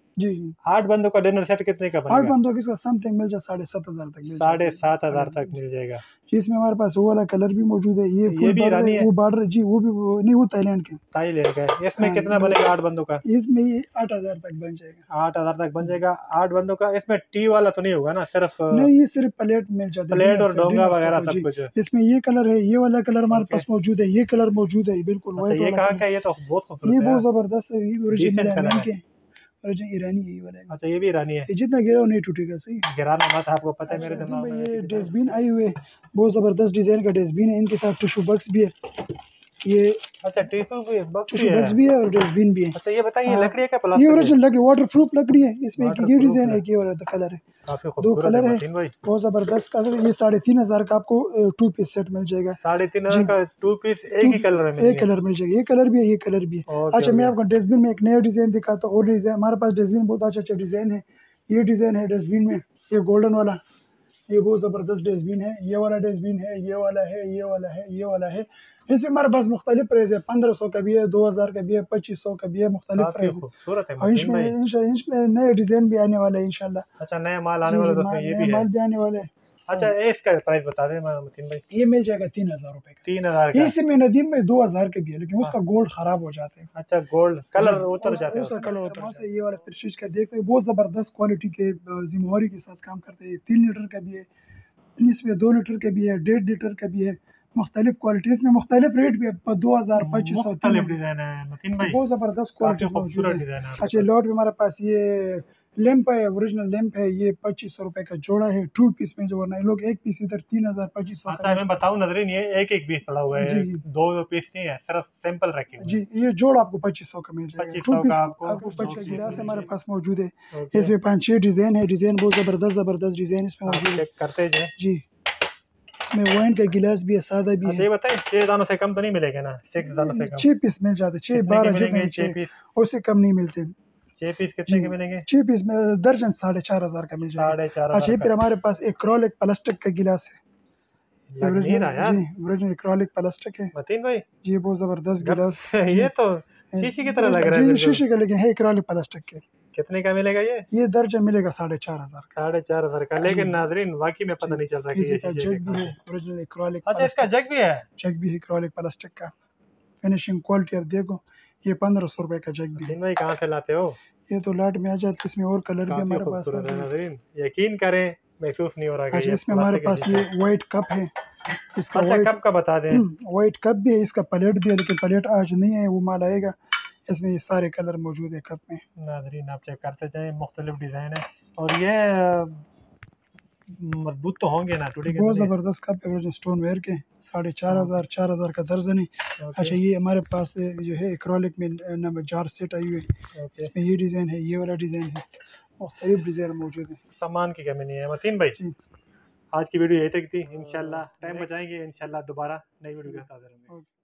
[SPEAKER 1] जी जी।
[SPEAKER 2] 8 बंदों का डिनर सेट कितने का
[SPEAKER 1] 8
[SPEAKER 2] बनेगा?
[SPEAKER 1] बंदों की समथिंग मिल जाए 7,500 तक,
[SPEAKER 2] 7,500 तक मिल जाएगा।
[SPEAKER 1] इसमें हमारे पास वो वाला कलर भी मौजूद है, ये फुल
[SPEAKER 2] भी
[SPEAKER 1] बॉर्डर
[SPEAKER 2] ईरानी
[SPEAKER 1] है,
[SPEAKER 2] है?
[SPEAKER 1] वो बॉर्डर जी वो भी नहीं, वो थाईलैंड के।
[SPEAKER 2] थाईलैंड का है। इसमें
[SPEAKER 1] हाँ,
[SPEAKER 2] कितना बनेगा 8 बंदों का?
[SPEAKER 1] इसमें ये 8,000 तक बन जाएगा।
[SPEAKER 2] 8,000 तक बन जाएगा 8 बंदों का। इसमें टी वाला तो नहीं होगा ना, सिर्फ
[SPEAKER 1] नहीं, ये सिर्फ प्लेट मिल जाता है,
[SPEAKER 2] प्लेट और डोंगा
[SPEAKER 1] डिनर
[SPEAKER 2] वगैरह
[SPEAKER 1] सेट
[SPEAKER 2] सब
[SPEAKER 1] जी।
[SPEAKER 2] कुछ?
[SPEAKER 1] इसमें ये कलर है, ये वाला कलर हमारे
[SPEAKER 2] ओके।
[SPEAKER 1] पास मौजूद है, ये कलर मौजूद है, बिल्कुल
[SPEAKER 2] अच्छा,
[SPEAKER 1] व्हाइट
[SPEAKER 2] ये
[SPEAKER 1] वाला
[SPEAKER 2] कहाँ
[SPEAKER 1] कलर।
[SPEAKER 2] का है? ये तो बहुत खूबसूरत
[SPEAKER 1] ये
[SPEAKER 2] है
[SPEAKER 1] बहुत
[SPEAKER 2] यार।
[SPEAKER 1] जबरदस्त है, ये ओरिजिनल
[SPEAKER 2] डिसेंट कलर
[SPEAKER 1] ईरानी
[SPEAKER 2] है।
[SPEAKER 1] के, ओरिजिनल ईरानी है ये वाला।
[SPEAKER 2] अच्छा, ये भी ईरानी है।
[SPEAKER 1] ये जितना गिरा वो नहीं टूटेगा, सही।
[SPEAKER 2] गिराना मत, आपको पता है मेरे
[SPEAKER 1] अच्छा
[SPEAKER 2] दिमाग
[SPEAKER 1] भाई,
[SPEAKER 2] में
[SPEAKER 1] ये
[SPEAKER 2] कितना है।
[SPEAKER 1] डस्टबिन आई हुए, बहुत जबरदस्त डिजाइन का डस्टबिन है, इनके साथ टिश्यू बॉक्स भी है, ये
[SPEAKER 2] अच्छा, टिश्यू भी बॉक्स भी
[SPEAKER 1] टिश्यू
[SPEAKER 2] है।
[SPEAKER 1] बॉक्स भी है और डस्टबिन भी है।
[SPEAKER 2] अच्छा, ये बताइए
[SPEAKER 1] हाँ,
[SPEAKER 2] लकड़ी है क्या
[SPEAKER 1] ये
[SPEAKER 2] प्लास्टिक है?
[SPEAKER 1] ओरिजिनल लकड़ी, वाटर प्रूफ लकड़ी है। इसमें एक ये
[SPEAKER 2] वाटरप्रूफ
[SPEAKER 1] डिजाइन है,
[SPEAKER 2] है।
[SPEAKER 1] एक ये वाला कलर है,
[SPEAKER 2] काफी
[SPEAKER 1] 2
[SPEAKER 2] खूबसूरत है
[SPEAKER 1] कलर है,
[SPEAKER 2] मतीन भाई।
[SPEAKER 1] बहुत जबरदस्त कलर है। ये 3,500 का आपको 2 पीस सेट मिल जाएगा
[SPEAKER 2] 3,500
[SPEAKER 1] जी।
[SPEAKER 2] का 2 पीस एक ही कलर में
[SPEAKER 1] एक
[SPEAKER 2] मिलेंगे?
[SPEAKER 1] कलर मिल जाएगा, ये कलर भी है, ये कलर भी है।
[SPEAKER 2] ओके
[SPEAKER 1] अच्छा, मैं
[SPEAKER 2] ओके।
[SPEAKER 1] आपको डस्टबिन में एक नया डिजाइन दिखाता हूँ, और डिजाइन हमारे पास डस्टबिन बहुत अच्छा अच्छा डिजाइन है। ये डिजाइन है डस्टबिन में, ये गोल्डन वाला, ये बहुत ज़बरदस्त डस्टबिन है। ये वाला डस्टबिन है, ये वाला है, ये वाला है, ये वाला है। इसमें हमारे पास मुख्तलिफ प्राइस है, 1,500 का भी है, 2,000 का भी है, 2,500 का भी है, मुख्तलिफ
[SPEAKER 2] काफी
[SPEAKER 1] प्राइस है।
[SPEAKER 2] खूबसूरत है
[SPEAKER 1] और
[SPEAKER 2] मतीन भाई।
[SPEAKER 1] इसमें नए डिज़ाइन भी आने वाले हैं इंशाल्लाह।
[SPEAKER 2] अच्छा, नया माल आने
[SPEAKER 1] जी
[SPEAKER 2] वाला
[SPEAKER 1] जी,
[SPEAKER 2] तो उसमें ये
[SPEAKER 1] नए
[SPEAKER 2] भी है।
[SPEAKER 1] माल भी आने वाले हैं।
[SPEAKER 2] अच्छा, इसका प्राइस बता दें मतीन भाई।
[SPEAKER 1] ये मिल जाएगा 3,000 रुपए का।
[SPEAKER 2] 3,000
[SPEAKER 1] ये
[SPEAKER 2] का?
[SPEAKER 1] इसी में नदीम में 2,000 के भी है, लेकिन
[SPEAKER 2] हाँ।
[SPEAKER 1] उसका गोल्ड खराब हो जाते हैं।
[SPEAKER 2] अच्छा, गोल्ड कलर
[SPEAKER 1] जी,
[SPEAKER 2] उतर जाते हैं
[SPEAKER 1] उसका
[SPEAKER 2] उसमें।
[SPEAKER 1] कलर उतर जाता है। ये वाला प्रेस्टीज का देखते हैं, बहुत ज़बरदस्त क्वालिटी के जिम्मेवारी के साथ काम करते हैं। 3 लीटर का भी है, इसमें 2 लीटर का भी है, 1.5 लीटर का भी है, मुख्तलिफ क्वालिटी, इसमें मुख्तलिफ रेट भी है, 2,000, 2,500,
[SPEAKER 2] मुख्तलिफ डिजाइन है मतीन भाई।
[SPEAKER 1] बहुत ज़बरदस्त
[SPEAKER 2] काफी
[SPEAKER 1] क्वालिटीज़ मौजूद
[SPEAKER 2] खूबसूरत
[SPEAKER 1] है।
[SPEAKER 2] डिजाइन है आपके
[SPEAKER 1] अच्छा,
[SPEAKER 2] पास।
[SPEAKER 1] लॉट में हमारे पास ये लैंप है, ओरिजिनल लैंप है, ये 2,500 रुपए का जोड़ा है, 2 पीस में जो, वरना ये लोग 1 पीस इधर 3,000, 2,500 का
[SPEAKER 2] अच्छा, मैं बताऊं नजरीन, ये एक एक पीस पड़ा हुआ है,
[SPEAKER 1] जी जी
[SPEAKER 2] 2 पीस नहीं है, सिर्फ सैंपल रखे हुए
[SPEAKER 1] जी।
[SPEAKER 2] हैं।
[SPEAKER 1] ये जोड़ आपको 2,500 का मिल जाएगा, 2
[SPEAKER 2] 2500
[SPEAKER 1] पीस
[SPEAKER 2] का आपको
[SPEAKER 1] आपको 25
[SPEAKER 2] पीस
[SPEAKER 1] गिलास हमारे
[SPEAKER 2] मिलेंगे।
[SPEAKER 1] पास मौजूद है।
[SPEAKER 2] ओके,
[SPEAKER 1] इसमें 5-6 डिज़ाइन है, डिज़ाइन बहुत ज़बरदस्त डिज़ाइन इसमें
[SPEAKER 2] आप
[SPEAKER 1] मौजूद है
[SPEAKER 2] चेक करते जाए।
[SPEAKER 1] जी। इसमें वाइन का गिलास भी है, सादा भी
[SPEAKER 2] अच्छा,
[SPEAKER 1] है।
[SPEAKER 2] ये बताएं 6 दानों से कम तो नहीं मिलेगा ना? 6 दानों से कम
[SPEAKER 1] 6 पीस मिल जाते, 6
[SPEAKER 2] कितने के
[SPEAKER 1] 12 जितने
[SPEAKER 2] मिलेंगे?
[SPEAKER 1] भी
[SPEAKER 2] 6
[SPEAKER 1] 6,
[SPEAKER 2] पीस?
[SPEAKER 1] उससे कम नहीं मिलते
[SPEAKER 2] 6 पीस
[SPEAKER 1] जी।
[SPEAKER 2] कितने के मिलेंगे?
[SPEAKER 1] 6 पीस में दर्जन 4,500 का मिल जाएगा।
[SPEAKER 2] 4,500
[SPEAKER 1] अच्छा,
[SPEAKER 2] का?
[SPEAKER 1] फिर हमारे पास एक्रोलिक प्लास्टिक का गिलास है, ये
[SPEAKER 2] लग नहीं रहा
[SPEAKER 1] ओरिजिनल जी,
[SPEAKER 2] यार
[SPEAKER 1] ओरिजिनल एक्रोलिक प्लास्टिक है
[SPEAKER 2] मतीन भाई।
[SPEAKER 1] जी, बहुत ज़बरदस्त
[SPEAKER 2] गप
[SPEAKER 1] गिलास जी।
[SPEAKER 2] ये तो शीशी की तरह लग रहा है
[SPEAKER 1] जी जी,
[SPEAKER 2] बिल्कुल।
[SPEAKER 1] शीशे का, लेकिन है एक्रोलिक प्लास्टिक के।
[SPEAKER 2] कितने का मिलेगा ये?
[SPEAKER 1] ये दर्जन मिलेगा 4,500 का
[SPEAKER 2] 4,500 का?
[SPEAKER 1] जी
[SPEAKER 2] लेकिन नाजरीन वाकई में
[SPEAKER 1] जी।
[SPEAKER 2] पता नहीं चल रहा कि
[SPEAKER 1] इसी
[SPEAKER 2] ये
[SPEAKER 1] का
[SPEAKER 2] शीशे के
[SPEAKER 1] जग भी
[SPEAKER 2] काम
[SPEAKER 1] है,
[SPEAKER 2] है।
[SPEAKER 1] ओरिजिनल एक्रोलिक
[SPEAKER 2] अच्छा, इसका
[SPEAKER 1] प्लास्टिक,
[SPEAKER 2] जग भी है?
[SPEAKER 1] जग भी है एक्रोलिक प्लास्टिक का। फिनिशिंग क्वालिटी आप देखो, ये 1,500 रुपए का जग भी है।
[SPEAKER 2] मतीन भाई कहाँ से लाते हो?
[SPEAKER 1] ये तो लाट में आ जाते, इसमें और कलर भी
[SPEAKER 2] काफी
[SPEAKER 1] हमारे पास
[SPEAKER 2] खूबसूरत है
[SPEAKER 1] मौजूद है।
[SPEAKER 2] नाजरीन, यकीन करें महसूस नहीं हो रहा कि
[SPEAKER 1] अच्छा,
[SPEAKER 2] ये
[SPEAKER 1] इसमें हमारे
[SPEAKER 2] प्लास्टिक का
[SPEAKER 1] पास
[SPEAKER 2] शीशा
[SPEAKER 1] ये
[SPEAKER 2] है।
[SPEAKER 1] वाइट कप है, इसका
[SPEAKER 2] अच्छा,
[SPEAKER 1] वाइट
[SPEAKER 2] कब का बता दें।
[SPEAKER 1] वाइट कप भी है, इसका प्लेट भी है, लेकिन प्लेट आज नहीं है, वो माल आएगा। इसमें ये सारे कलर मौजूद है कप में।
[SPEAKER 2] नाजरीन आप चेक करते जाएं, मुख्तलिफ डिज़ाइन है और ये मजबूत तो होंगे ना, टूटेंगे तो
[SPEAKER 1] बहुत
[SPEAKER 2] नहीं?
[SPEAKER 1] ज़बरदस्त कप है, जो स्टोन वेयर के 4,500, 4,000 का दर्जन है।
[SPEAKER 2] ओके
[SPEAKER 1] अच्छा, ये हमारे पास जो है एक्रोलिक में नंबर जार सेट आई हुई है,
[SPEAKER 2] ओके।
[SPEAKER 1] इसमें ये डिज़ाइन है, ये वाला डिज़ाइन है, मुख्तलिफ डिज़ाइन मौजूद है
[SPEAKER 2] सामान की कमी नहीं है मतीन भाई।
[SPEAKER 1] जी।
[SPEAKER 2] आज की वीडियो यही तक थी, इंशाल्लाह टाइम बचाएंगे, इंशाल्लाह दोबारा नई वीडियो के साथ हाजिर होंगे।